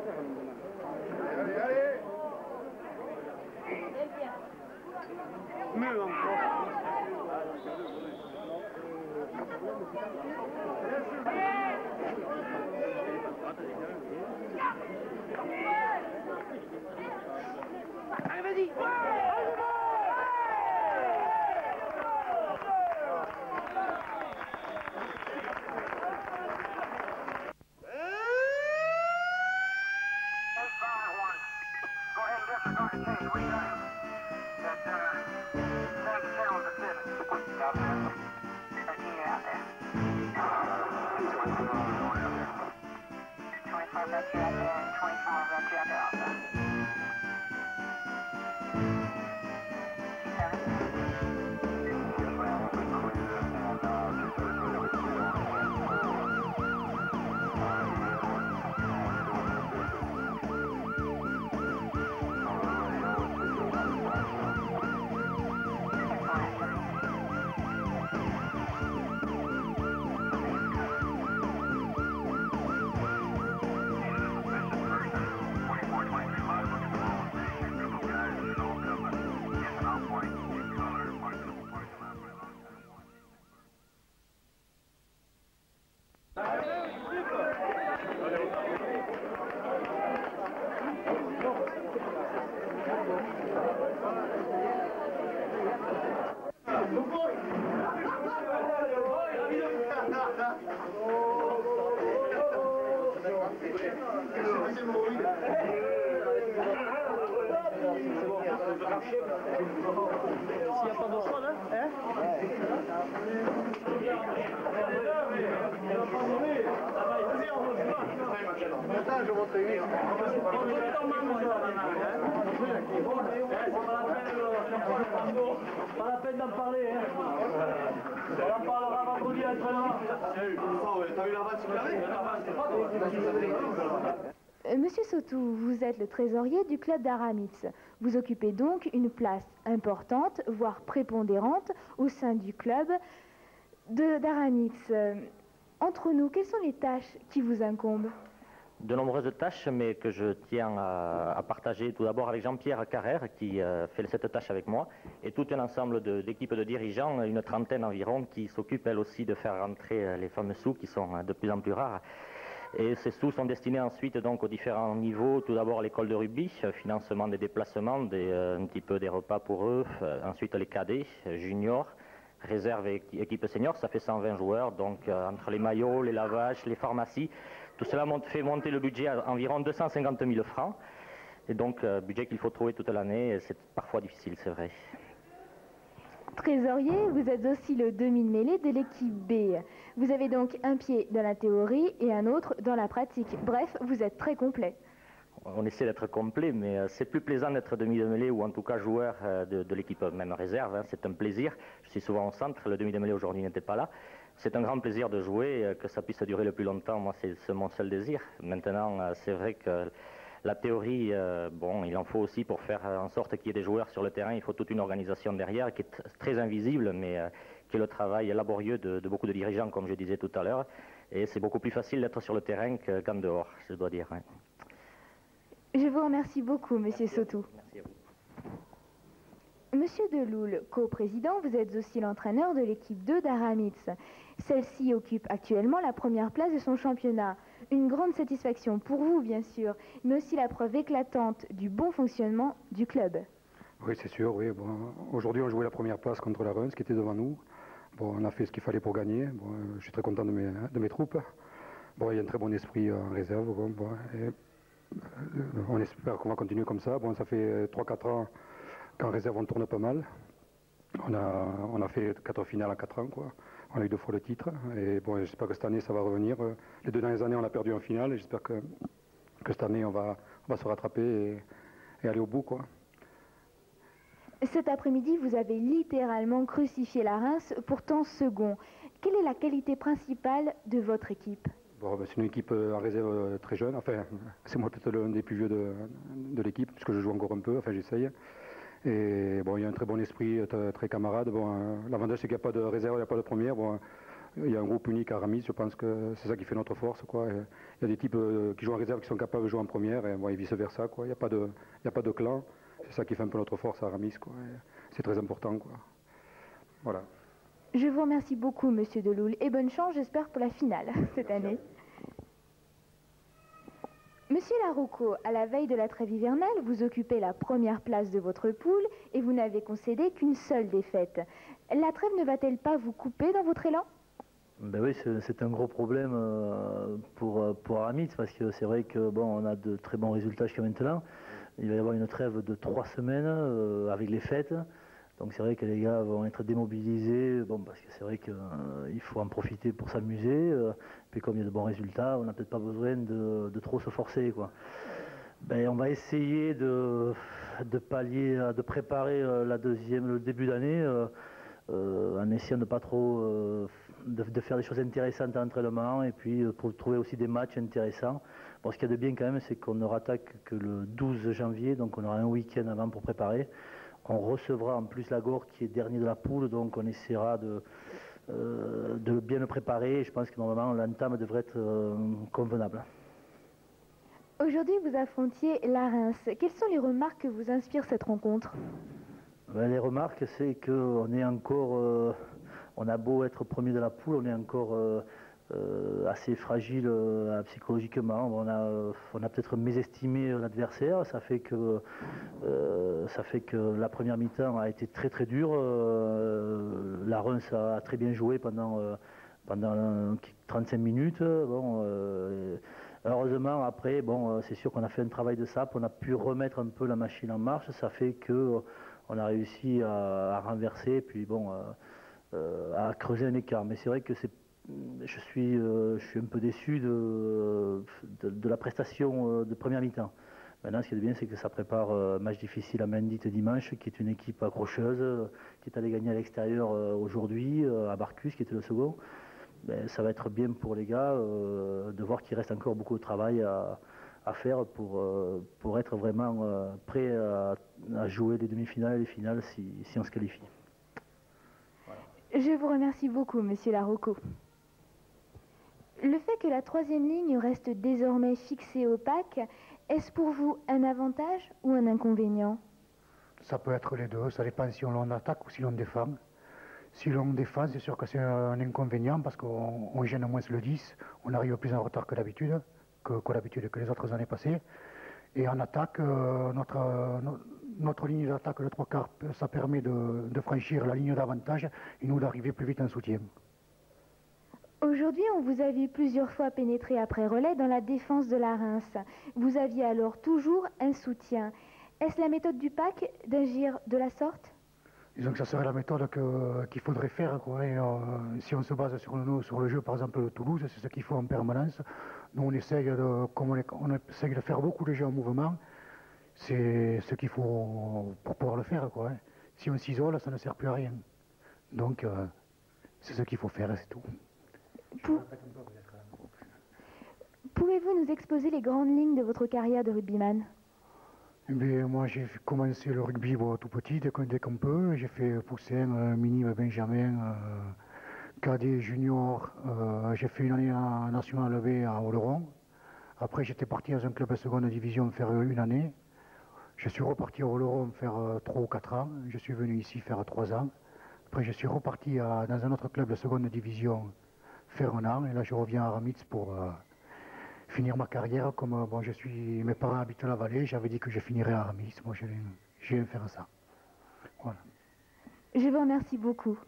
Allez, allez. Mieux encore. Allez, vas-y. S'il n'y a pas d'eau chaude, hein? Attends, je montre une. Pas la peine d'en parler, hein? On en parlera vendredi à l'entraînement. T'as eu la vanne Euh, Monsieur Sotou, vous êtes le trésorier du club d'Aramitz. Vous occupez donc une place importante, voire prépondérante, au sein du club de- d'Aramitz. Euh, Entre nous, quelles sont les tâches qui vous incombent? De nombreuses tâches, mais que je tiens à, à partager tout d'abord avec Jean-Pierre Carrère, qui euh, fait cette tâche avec moi, et tout un ensemble de- d'équipes de, dirigeants, une trentaine environ, qui s'occupent elles aussi de faire rentrer euh, les fameux sous, qui sont euh, de plus en plus rares. Et ces sous sont destinés ensuite donc aux différents niveaux. Tout d'abord l'école de rugby, euh, financement des déplacements, des, euh, un petit peu des repas pour eux. Euh, ensuite les cadets, euh, juniors, réserve et équi- équipe senior, ça fait cent vingt joueurs. Donc euh, entre les maillots, les lavages, les pharmacies, tout cela monte- fait monter le budget à environ deux cent cinquante mille francs. Et donc euh, budget qu'il faut trouver toute l'année. Et c'est parfois difficile, c'est vrai. Trésorier, vous êtes aussi le demi-mêlée de l'équipe B. Vous avez donc un pied dans la théorie et un autre dans la pratique. Bref, vous êtes très complet. On essaie d'être complet, mais euh, c'est plus plaisant d'être demi de mêlée ou en tout cas joueur euh, de, de l'équipe même réserve. Hein. C'est un plaisir. Je suis souvent au centre. Le demi de mêlée aujourd'hui n'était pas là. C'est un grand plaisir de jouer, euh, que ça puisse durer le plus longtemps. Moi, c'est c'est mon seul désir. Maintenant, euh, c'est vrai que la théorie, euh, bon, il en faut aussi pour faire en sorte qu'il y ait des joueurs sur le terrain. Il faut toute une organisation derrière qui est t- très invisible, mais euh, qui est le travail laborieux de, de beaucoup de dirigeants, comme je disais tout à l'heure. Et c'est beaucoup plus facile d'être sur le terrain que- qu'en dehors, je dois dire. Hein. Je vous remercie beaucoup, Monsieur Sotou. Merci à vous. Monsieur Deloul, co-président, vous êtes aussi l'entraîneur de l'équipe deux d'Aramitz. Celle-ci occupe actuellement la première place de son championnat. Une grande satisfaction pour vous, bien sûr, mais aussi la preuve éclatante du bon fonctionnement du club. Oui, c'est sûr, oui. Bon, aujourd'hui, on jouait la première place contre la Reims, qui était devant nous. Bon, on a fait ce qu'il fallait pour gagner. Bon, euh, je suis très content de mes, de mes troupes. Bon, il y a un très bon esprit en réserve. Bon, bon, et, euh, on espère qu'on va continuer comme ça. Bon, ça fait trois quatre ans qu'en réserve, on tourne pas mal. On a, on a fait quatre finales en quatre ans, quoi. On a eu deux fois le titre. Et bon, j'espère que cette année, ça va revenir. Les deux dernières années, on a perdu en finale. Et j'espère que, que cette année, on va, on va se rattraper et, et aller au bout, quoi. Cet après-midi, vous avez littéralement crucifié la Reims, pourtant second. Quelle est la qualité principale de votre équipe? Bon, ben, c'est une équipe euh, en réserve euh, très jeune. Enfin, c'est moi peut-être l'un des plus vieux de, de l'équipe, puisque je joue encore un peu. Enfin, j'essaye. Et bon, il y a un très bon esprit, euh, très, très camarade. Bon, euh, l'avantage, c'est qu'il n'y a pas de réserve, il n'y a pas de première. Bon, il y a un groupe unique à Aramis, je pense que c'est ça qui fait notre force, quoi. Et il y a des types euh, qui jouent en réserve qui sont capables de jouer en première, et, bon, et vice versa, quoi. Il n'y a pas de, il y a pas de clan. C'est ça qui fait un peu notre force à Aramis, quoi. C'est très important, quoi. Voilà. Je vous remercie beaucoup, Monsieur Deloul, et bonne chance, j'espère, pour la finale cette année. Monsieur Larocco, à la veille de la trêve hivernale, vous occupez la première place de votre poule et vous n'avez concédé qu'une seule défaite. La trêve ne va-t-elle pas vous couper dans votre élan? Ben oui, c'est un gros problème euh, pour, pour Aramis, parce que c'est vrai que bon, on a de très bons résultats jusqu'à maintenant. Il va y avoir une trêve de trois semaines euh, avec les fêtes. Donc c'est vrai que les gars vont être démobilisés, bon, parce que c'est vrai qu'il euh, faut en profiter pour s'amuser. Euh, puis comme il y a de bons résultats, on n'a peut-être pas besoin de, de trop se forcer, quoi. Ben, on va essayer de, de pallier, de préparer euh, la deuxième, le début d'année, euh, euh, en essayant de pas trop euh, de, de faire des choses intéressantes à l'entraînement et puis euh, pour trouver aussi des matchs intéressants. Bon, ce qu'il y a de bien quand même, c'est qu'on ne rattaque que le douze janvier, donc on aura un week-end avant pour préparer. On recevra en plus la Gore qui est dernier de la poule, donc on essaiera de, euh, de bien le préparer. Je pense que normalement l'entame devrait être euh, convenable. Aujourd'hui, vous affrontiez la Reims. Quelles sont les remarques que vous inspire cette rencontre? Ben, les remarques, c'est qu'on est encore, euh, on a beau être premier de la poule, on est encore euh, euh, assez fragile euh, psychologiquement. On a, euh, on a peut-être mésestimé l'adversaire. Ça fait que euh, ça fait que la première mi-temps a été très très dure. Euh, la Reims a, a très bien joué pendant euh, pendant trente-cinq minutes. Bon. Euh, Heureusement, après, bon, c'est sûr qu'on a fait un travail de sape, on a pu remettre un peu la machine en marche, ça fait qu'on a réussi à, à renverser, puis bon, euh, euh, à creuser un écart. Mais c'est vrai que c'est, je suis, euh, je suis un peu déçu de, de, de la prestation de première mi-temps. Maintenant, ce qui est bien, c'est que ça prépare un match difficile à Mendit dimanche, qui est une équipe accrocheuse, qui est allée gagner à l'extérieur aujourd'hui, à Barcus, qui était le second. Ben, ça va être bien pour les gars euh, de voir qu'il reste encore beaucoup de travail à, à faire pour, euh, pour être vraiment euh, prêt à, à jouer les demi-finales et les finales si, si on se qualifie. Voilà. Je vous remercie beaucoup, Monsieur Larocco. Le fait que la troisième ligne reste désormais fixée au P A C, est-ce pour vous un avantage ou un inconvénient? Ça peut être les deux, ça dépend si on attaque ou si on défend. Si l'on défend, c'est sûr que c'est un inconvénient parce qu'on on gêne moins le dix, on arrive plus en retard que d'habitude, que, que d'habitude que les autres années passées. Et en attaque, euh, notre, euh, notre ligne d'attaque de trois quarts, ça permet de, de franchir la ligne d'avantage et nous d'arriver plus vite en soutien. Aujourd'hui, on vous a vu plusieurs fois pénétrer après relais dans la défense de la Reims. Vous aviez alors toujours un soutien. Est-ce la méthode du P A C d'agir de la sorte? Disons que ça serait la méthode qu'il faudrait faire, quoi. Et, euh, si on se base sur le, sur le jeu, par exemple, de Toulouse, c'est ce qu'il faut en permanence. Nous, on essaye de, comme on, est, on essaye de faire beaucoup de jeux en mouvement. C'est ce qu'il faut pour pouvoir le faire, quoi. Si on s'isole, ça ne sert plus à rien. Donc, euh, c'est ce qu'il faut faire, c'est tout. Pour... Pouvez-vous nous exposer les grandes lignes de votre carrière de rugbyman? Mais moi, j'ai commencé le rugby bon, tout petit, dès qu'on peut. J'ai fait poussin, euh, minime, benjamin, euh, cadet, junior. Euh, j'ai fait une année en national levé à Oloron. Après, j'étais parti dans un club de seconde division faire une année. Je suis reparti à Oloron faire trois ou quatre ans. Je suis venu ici faire trois ans. Après, je suis reparti à, dans un autre club de seconde division faire un an. Et là, je reviens à Aramis pour... Euh, finir ma carrière comme bon, je suis, mes parents habitent la vallée, j'avais dit que je finirais à Aramis, moi je vais faire ça. Voilà. Je vous remercie beaucoup.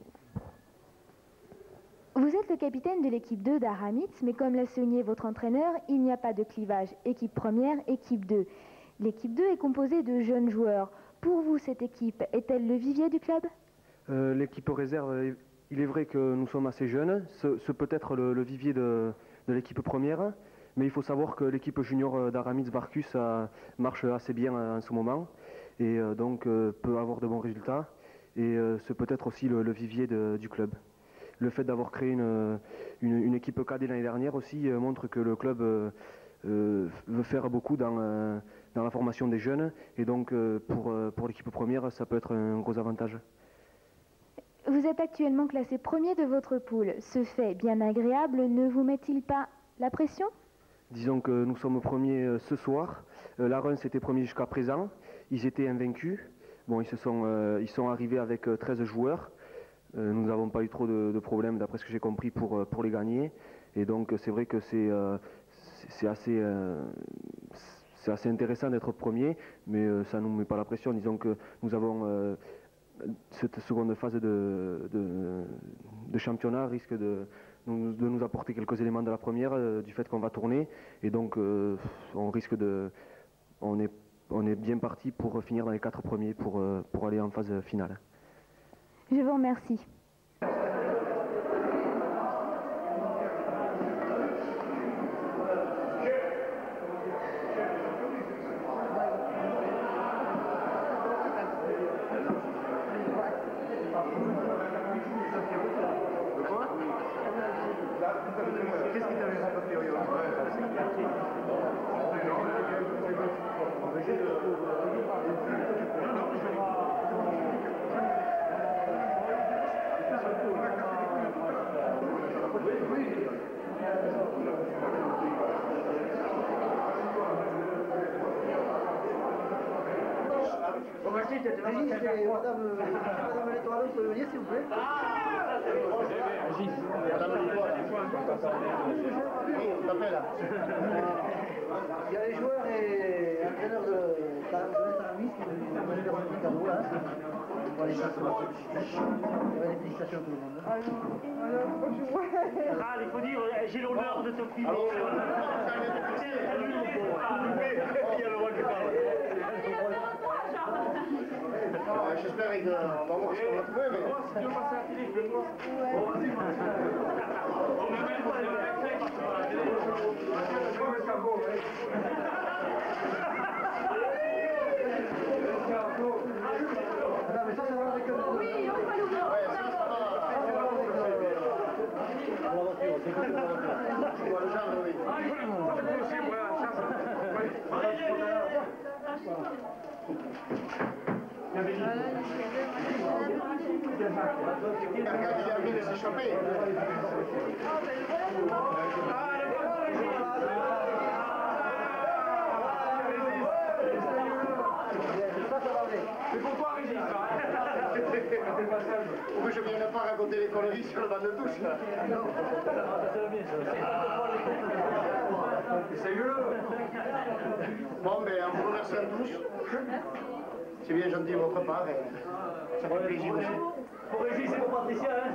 Vous êtes le capitaine de l'équipe deux d'Aramis, mais comme l'a souligné votre entraîneur, il n'y a pas de clivage équipe première, équipe deux. L'équipe deux est composée de jeunes joueurs. Pour vous, cette équipe est-elle le vivier du club? euh, L'équipe réserve, il est vrai que nous sommes assez jeunes, ce, ce peut être le, le vivier de, de l'équipe première. Mais il faut savoir que l'équipe junior d'Aramis Barcus marche assez bien en ce moment et euh, donc euh, peut avoir de bons résultats. Et euh, c'est peut-être aussi le, le vivier de, du club. Le fait d'avoir créé une, une, une équipe cadet l'année dernière aussi euh, montre que le club euh, euh, veut faire beaucoup dans, euh, dans la formation des jeunes. Et donc euh, pour, euh, pour l'équipe première, ça peut être un gros avantage. Vous Vous êtes actuellement classé premier de votre poule. Ce fait bien agréable ne vous met-il pas la pression? Disons que nous sommes premiers euh, ce soir. Euh, la Reims était premier jusqu'à présent. Ils étaient invaincus. Bon, ils, se sont, euh, ils sont arrivés avec euh, treize joueurs. Euh, nous n'avons pas eu trop de, de problèmes, d'après ce que j'ai compris, pour, euh, pour les gagner. Et donc, c'est vrai que c'est euh, c'est assez, euh, c'est assez intéressant d'être premier, mais euh, ça ne nous met pas la pression. Disons que nous avons euh, cette seconde phase de, de, de championnat risque de nous, de nous apporter quelques éléments de la première, euh, du fait qu'on va tourner. Et donc, euh, on risque de... On est, on est bien parti pour finir dans les quatre premiers, pour, euh, pour aller en phase finale. Je vous remercie. Qu'est-ce qui t'avait rapporté au Madame l'Étoile, vous pouvez venir s'il vous plaît? Il y a les joueurs et l'entraîneur de Taramis qui vont donner des cadeaux là. Pour les félicitations. Il y avait des félicitations à tout le monde. Ah, il faut dire, j'ai l'honneur de te filmer. J'espère qu'on va voir ce qu'on va trouver, mais... Si tu veux passer à la télé, je vais le voir. Il a envie de s'échapper. C'est pour toi, Régis, pourquoi je viens pas raconter les conneries sur le banc de touche? C'est rigolo. Bon, ben, on vous remercie à tous. C'est bien gentil de votre part et ça fait plaisir aussi. Pour Régis et pour Patricia, hein?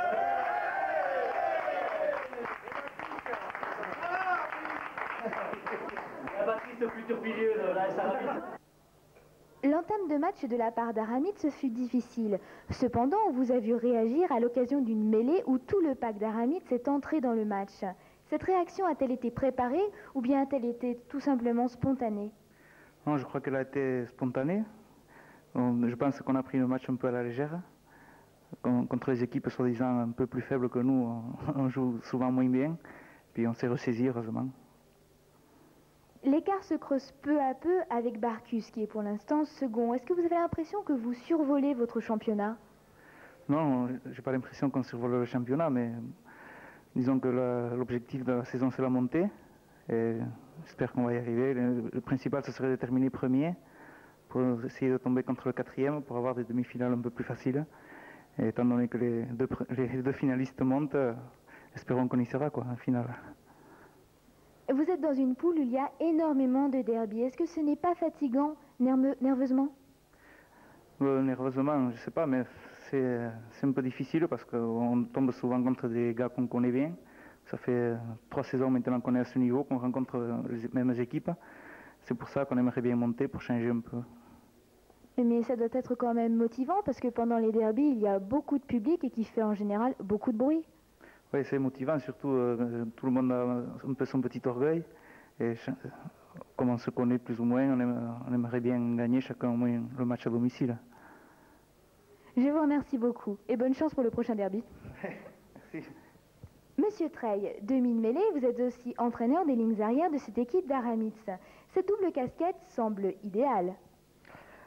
La Patrice, le futur pilier de la S Aramis. L'entame de match de la part d'Aramitz fut difficile. Cependant, on vous a vu réagir à l'occasion d'une mêlée où tout le pack d'Aramitz est entré dans le match. Cette réaction a-t-elle été préparée ou bien a-t-elle été tout simplement spontanée? Non, je crois qu'elle a été spontanée. Je pense qu'on a pris le match un peu à la légère. Contre les équipes soi-disant un peu plus faibles que nous, on joue souvent moins bien. Puis on s'est ressaisi, heureusement. L'écart se creuse peu à peu avec Barcus, qui est pour l'instant second. Est-ce que vous avez l'impression que vous survolez votre championnat? Non, j'ai pas l'impression qu'on survole le championnat, mais disons que l'objectif de la saison, c'est la montée. Et j'espère qu'on va y arriver. Le, le principal, ce serait de terminer premier, pour essayer de tomber contre le quatrième, pour avoir des demi-finales un peu plus faciles. Et étant donné que les deux, les deux finalistes montent, espérons qu'on y sera, quoi, en finale. Vous êtes dans une poule où il y a énormément de derbies. Est-ce que ce n'est pas fatigant nerveusement? euh, Nerveusement, je ne sais pas, mais c'est un peu difficile parce qu'on tombe souvent contre des gars qu'on connaît bien. Ça fait trois saisons maintenant qu'on est à ce niveau, qu'on rencontre les mêmes équipes. C'est pour ça qu'on aimerait bien monter pour changer un peu. Mais ça doit être quand même motivant parce que pendant les derbies, il y a beaucoup de public et qui fait en général beaucoup de bruit. Oui, c'est motivant, surtout euh, tout le monde a un peu son petit orgueil. Et comme on se connaît plus ou moins, on, aime, on aimerait bien gagner chacun au moins le match à domicile. Je vous remercie beaucoup et bonne chance pour le prochain derby. Merci. Monsieur Treille, demi-mêlée, vous êtes aussi entraîneur des lignes arrières de cette équipe d'Aramitz. Cette double casquette semble idéale.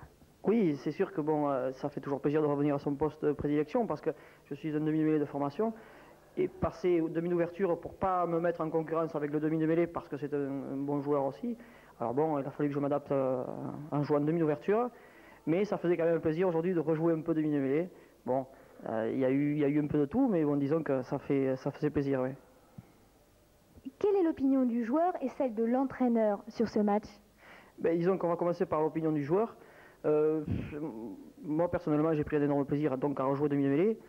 Oui, c'est sûr que bon, euh, ça fait toujours plaisir de revenir à son poste de prédilection parce que je suis un demi-mêlée de formation et passer au demi d'ouverture pour pas me mettre en concurrence avec le demi de mêlée parce que c'est un, un bon joueur aussi. Alors bon, il a fallu que je m'adapte euh, en jouant en demi d'ouverture, mais ça faisait quand même plaisir aujourd'hui de rejouer un peu demi de mêlée. Bon, euh, il y a eu, il y a eu un peu de tout, mais bon, disons que ça fait, ça faisait plaisir, oui. Quelle est l'opinion du joueur et celle de l'entraîneur sur ce match? Ben, disons qu'on va commencer par l'opinion du joueur. Euh, moi personnellement j'ai pris un énorme plaisir donc à rejouer demi-mêlée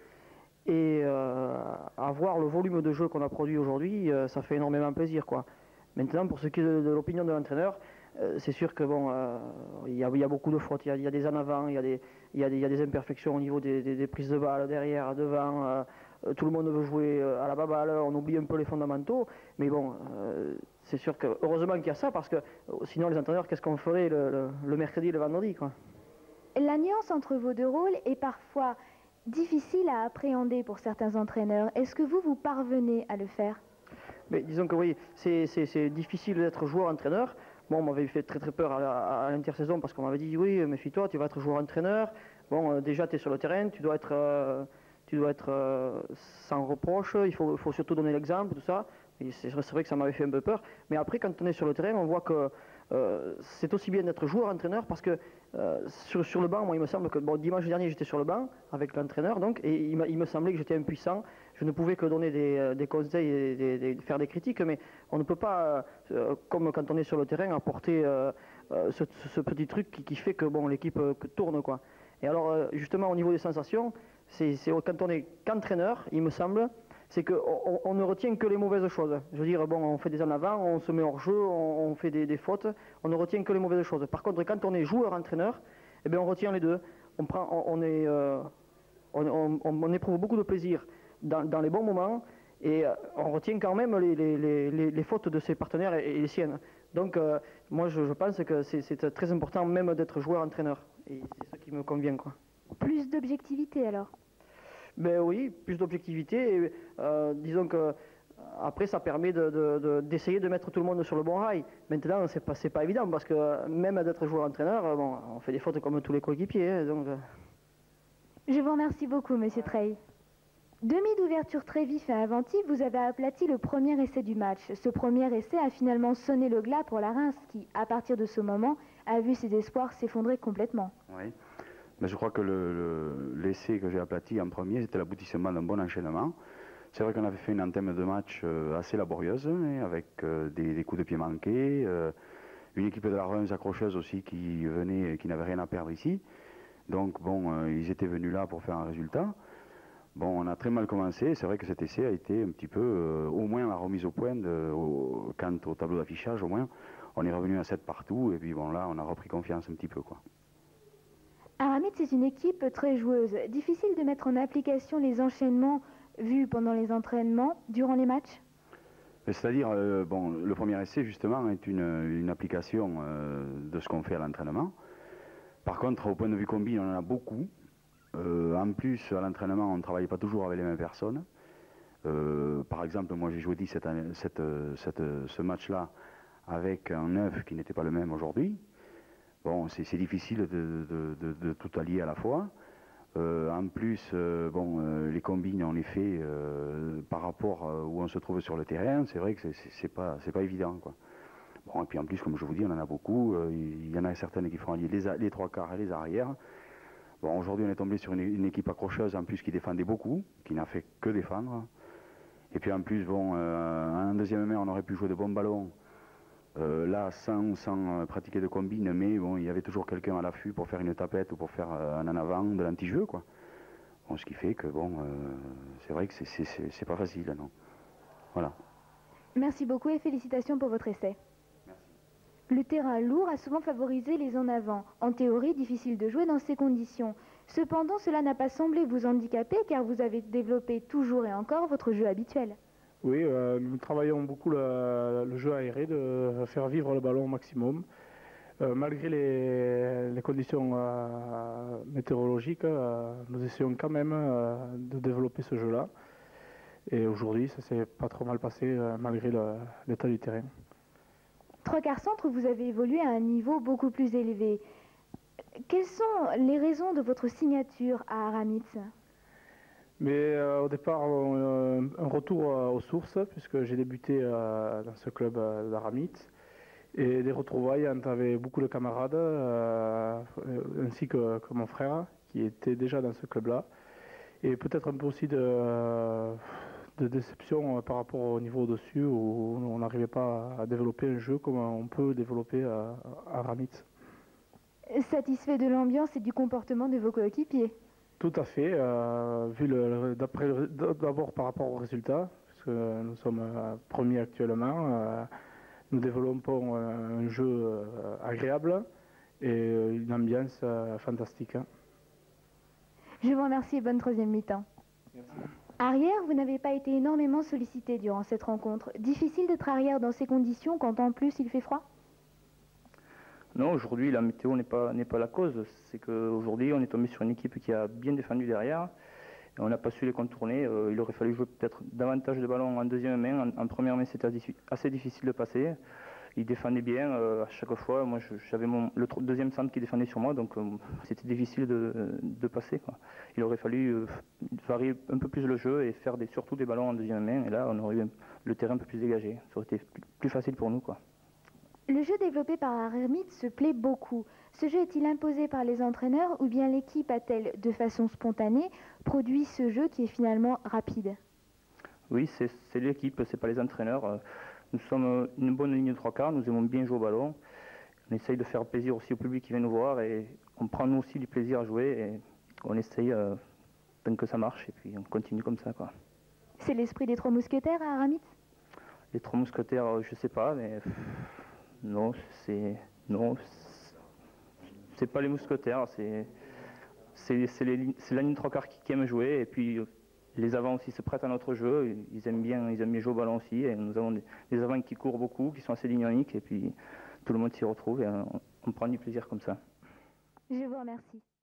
et euh, à voir le volume de jeu qu'on a produit aujourd'hui, euh, ça fait énormément plaisir quoi. Maintenant pour ce qui est de, de l'opinion de l'entraîneur, euh, c'est sûr que bon, euh, il y, y a beaucoup de fautes, il y, y a des en avant, il y, y, y a des imperfections au niveau des, des, des prises de balles derrière, devant, euh, tout le monde veut jouer à la baballe, on oublie un peu les fondamentaux, mais bon, euh, c'est sûr que heureusement qu'il y a ça parce que sinon les entraîneurs, qu'est-ce qu'on ferait le, le, le mercredi et le vendredi quoi. La nuance entre vos deux rôles est parfois difficile à appréhender pour certains entraîneurs. Est-ce que vous, vous parvenez à le faire? Mais disons que oui, c'est difficile d'être joueur-entraîneur. Bon, on m'avait fait très très peur à, à, à l'intersaison parce qu'on m'avait dit oui, méfie-toi, tu vas être joueur-entraîneur. Bon, euh, déjà tu es sur le terrain, tu dois être, euh, tu dois être euh, sans reproche, il faut, faut surtout donner l'exemple, tout ça. C'est vrai que ça m'avait fait un peu peur. Mais après, quand on est sur le terrain, on voit que euh, c'est aussi bien d'être joueur-entraîneur parce que euh, sur, sur le banc, moi il me semble que bon, dimanche dernier j'étais sur le banc avec l'entraîneur donc et il, il me semblait que j'étais impuissant. Je ne pouvais que donner des, des conseils et des, des, faire des critiques, mais on ne peut pas, euh, comme quand on est sur le terrain, apporter euh, euh, ce, ce petit truc qui, qui fait que bon, l'équipe euh, tourne quoi. Et alors euh, justement au niveau des sensations, c'est quand on est qu'entraîneur, il me semble, c'est qu'on on ne retient que les mauvaises choses. Je veux dire, bon, on fait des en avant, on se met hors jeu, on, on fait des, des fautes, on ne retient que les mauvaises choses. Par contre, quand on est joueur-entraîneur, eh bien, on retient les deux. On, prend, on, on, est, euh, on, on, on éprouve beaucoup de plaisir dans, dans les bons moments et euh, on retient quand même les, les, les, les fautes de ses partenaires et, et les siennes. Donc, euh, moi, je, je pense que c'est très important même d'être joueur-entraîneur. Et c'est ce qui me convient, quoi. Plus d'objectivité, alors? Ben oui, plus d'objectivité. Euh, disons que après, ça permet d'essayer de, de, de, de mettre tout le monde sur le bon rail. Maintenant, c'est pas, pas évident parce que même d'être joueur-entraîneur, bon, on fait des fautes comme tous les coéquipiers. Hein, donc... Je vous remercie beaucoup, Monsieur Treille. Demi d'ouverture très vif et inventif, vous avez aplati le premier essai du match. Ce premier essai a finalement sonné le glas pour la Reims qui, à partir de ce moment, a vu ses espoirs s'effondrer complètement. Oui. Mais je crois que l'essai le, le, que j'ai aplati en premier, c'était l'aboutissement d'un bon enchaînement. C'est vrai qu'on avait fait une entame de match euh, assez laborieuse, mais avec euh, des, des coups de pied manqués, euh, une équipe de la Reims accrocheuse aussi qui venait, qui n'avait rien à perdre ici. Donc bon, euh, ils étaient venus là pour faire un résultat. Bon, on a très mal commencé. C'est vrai que cet essai a été un petit peu, euh, au moins la remise au point, de, au, quant au tableau d'affichage, au moins, on est revenu à sept partout. Et puis bon, là, on a repris confiance un petit peu, quoi. Aramitz, c'est une équipe très joueuse. Difficile de mettre en application les enchaînements vus pendant les entraînements, durant les matchs? C'est-à-dire, euh, bon, le premier essai, justement, est une, une application euh, de ce qu'on fait à l'entraînement. Par contre, au point de vue combi, on en a beaucoup. Euh, en plus, à l'entraînement, on ne travaille pas toujours avec les mêmes personnes. Euh, par exemple, moi, j'ai joué dix cette année, cette, cette, ce match-là avec un neuf qui n'était pas le même aujourd'hui. Bon, c'est difficile de, de, de, de tout allier à la fois. Euh, en plus, euh, bon, euh, les combines, on les fait euh, par rapport à où on se trouve sur le terrain. C'est vrai que c'est pas, c'est pas évident, quoi. Bon, et puis en plus, comme je vous dis, on en a beaucoup. Euh, il y en a certaines qui font allier les, les trois quarts et les arrières. Bon, aujourd'hui, on est tombé sur une, une équipe accrocheuse en plus qui défendait beaucoup, qui n'a fait que défendre. Et puis en plus, bon, euh, en deuxième main, on aurait pu jouer de bons ballons. Euh, là, sans, sans euh, pratiquer de combine, mais bon, il y avait toujours quelqu'un à l'affût pour faire une tapette ou pour faire euh, un en avant, de l'anti-jeu, quoi. Bon, ce qui fait que, bon, euh, c'est vrai que c'est pas facile, non. Voilà. Merci beaucoup et félicitations pour votre essai. Merci. Le terrain lourd a souvent favorisé les en avant. En théorie, difficile de jouer dans ces conditions. Cependant, cela n'a pas semblé vous handicaper car vous avez développé toujours et encore votre jeu habituel. Oui, euh, nous travaillons beaucoup le, le jeu aéré, de faire vivre le ballon au maximum. Euh, malgré les, les conditions euh, météorologiques, euh, nous essayons quand même euh, de développer ce jeu-là. Et aujourd'hui, ça s'est pas trop mal passé euh, malgré l'état du terrain. Trois quarts centre, vous avez évolué à un niveau beaucoup plus élevé. Quelles sont les raisons de votre signature à Aramitz? Mais euh, au départ, euh, un retour euh, aux sources, puisque j'ai débuté euh, dans ce club euh, d'Aramitz, et des retrouvailles avec beaucoup de camarades, euh, ainsi que, que mon frère, qui était déjà dans ce club-là, et peut-être un peu aussi de, euh, de déception par rapport au niveau au-dessus, où on n'arrivait pas à développer un jeu comme on peut développer à, à Aramitz. Satisfait de l'ambiance et du comportement de vos coéquipiers? Tout à fait, euh, vu le, d'après, d'abord par rapport aux résultats, parce que nous sommes euh, premiers actuellement, euh, nous développons euh, un jeu euh, agréable et euh, une ambiance euh, fantastique. Hein. Je vous remercie et bonne troisième mi-temps. Arrière, vous n'avez pas été énormément sollicité durant cette rencontre. Difficile d'être arrière dans ces conditions quand en plus il fait froid? Non, aujourd'hui la météo n'est pas, n'est pas la cause. C'est qu'aujourd'hui on est tombé sur une équipe qui a bien défendu derrière. Et on n'a pas su les contourner. Euh, il aurait fallu jouer peut-être davantage de ballons en deuxième main. En, en première main c'était assez difficile de passer. Ils défendaient bien euh, à chaque fois. Moi j'avais mon, le deuxième centre qui défendait sur moi, donc euh, c'était difficile de, de passer, quoi. Il aurait fallu euh, varier un peu plus le jeu et faire des, surtout des ballons en deuxième main. Et là on aurait eu le terrain un peu plus dégagé. Ça aurait été plus, plus facile pour nous, quoi. Le jeu développé par Aramitz se plaît beaucoup. Ce jeu est-il imposé par les entraîneurs ou bien l'équipe a-t-elle, de façon spontanée, produit ce jeu qui est finalement rapide? Oui, c'est l'équipe, c'est pas les entraîneurs. Nous sommes une bonne ligne de trois quarts, nous aimons bien jouer au ballon. On essaye de faire plaisir aussi au public qui vient nous voir et on prend nous aussi du plaisir à jouer et on essaye euh, tant que ça marche et puis on continue comme ça, quoi. C'est l'esprit des trois mousquetaires à Aramitz? Les trois mousquetaires, je sais pas, mais non, c'est non, c'est pas les mousquetaires, c'est c'est la ligne trois quarts qui, qui aime jouer et puis les avants aussi se prêtent à notre jeu, ils aiment bien, ils aiment bien jouer au ballon aussi et nous avons des, des avants qui courent beaucoup, qui sont assez dynamiques et puis tout le monde s'y retrouve et on, on prend du plaisir comme ça. Je vous remercie.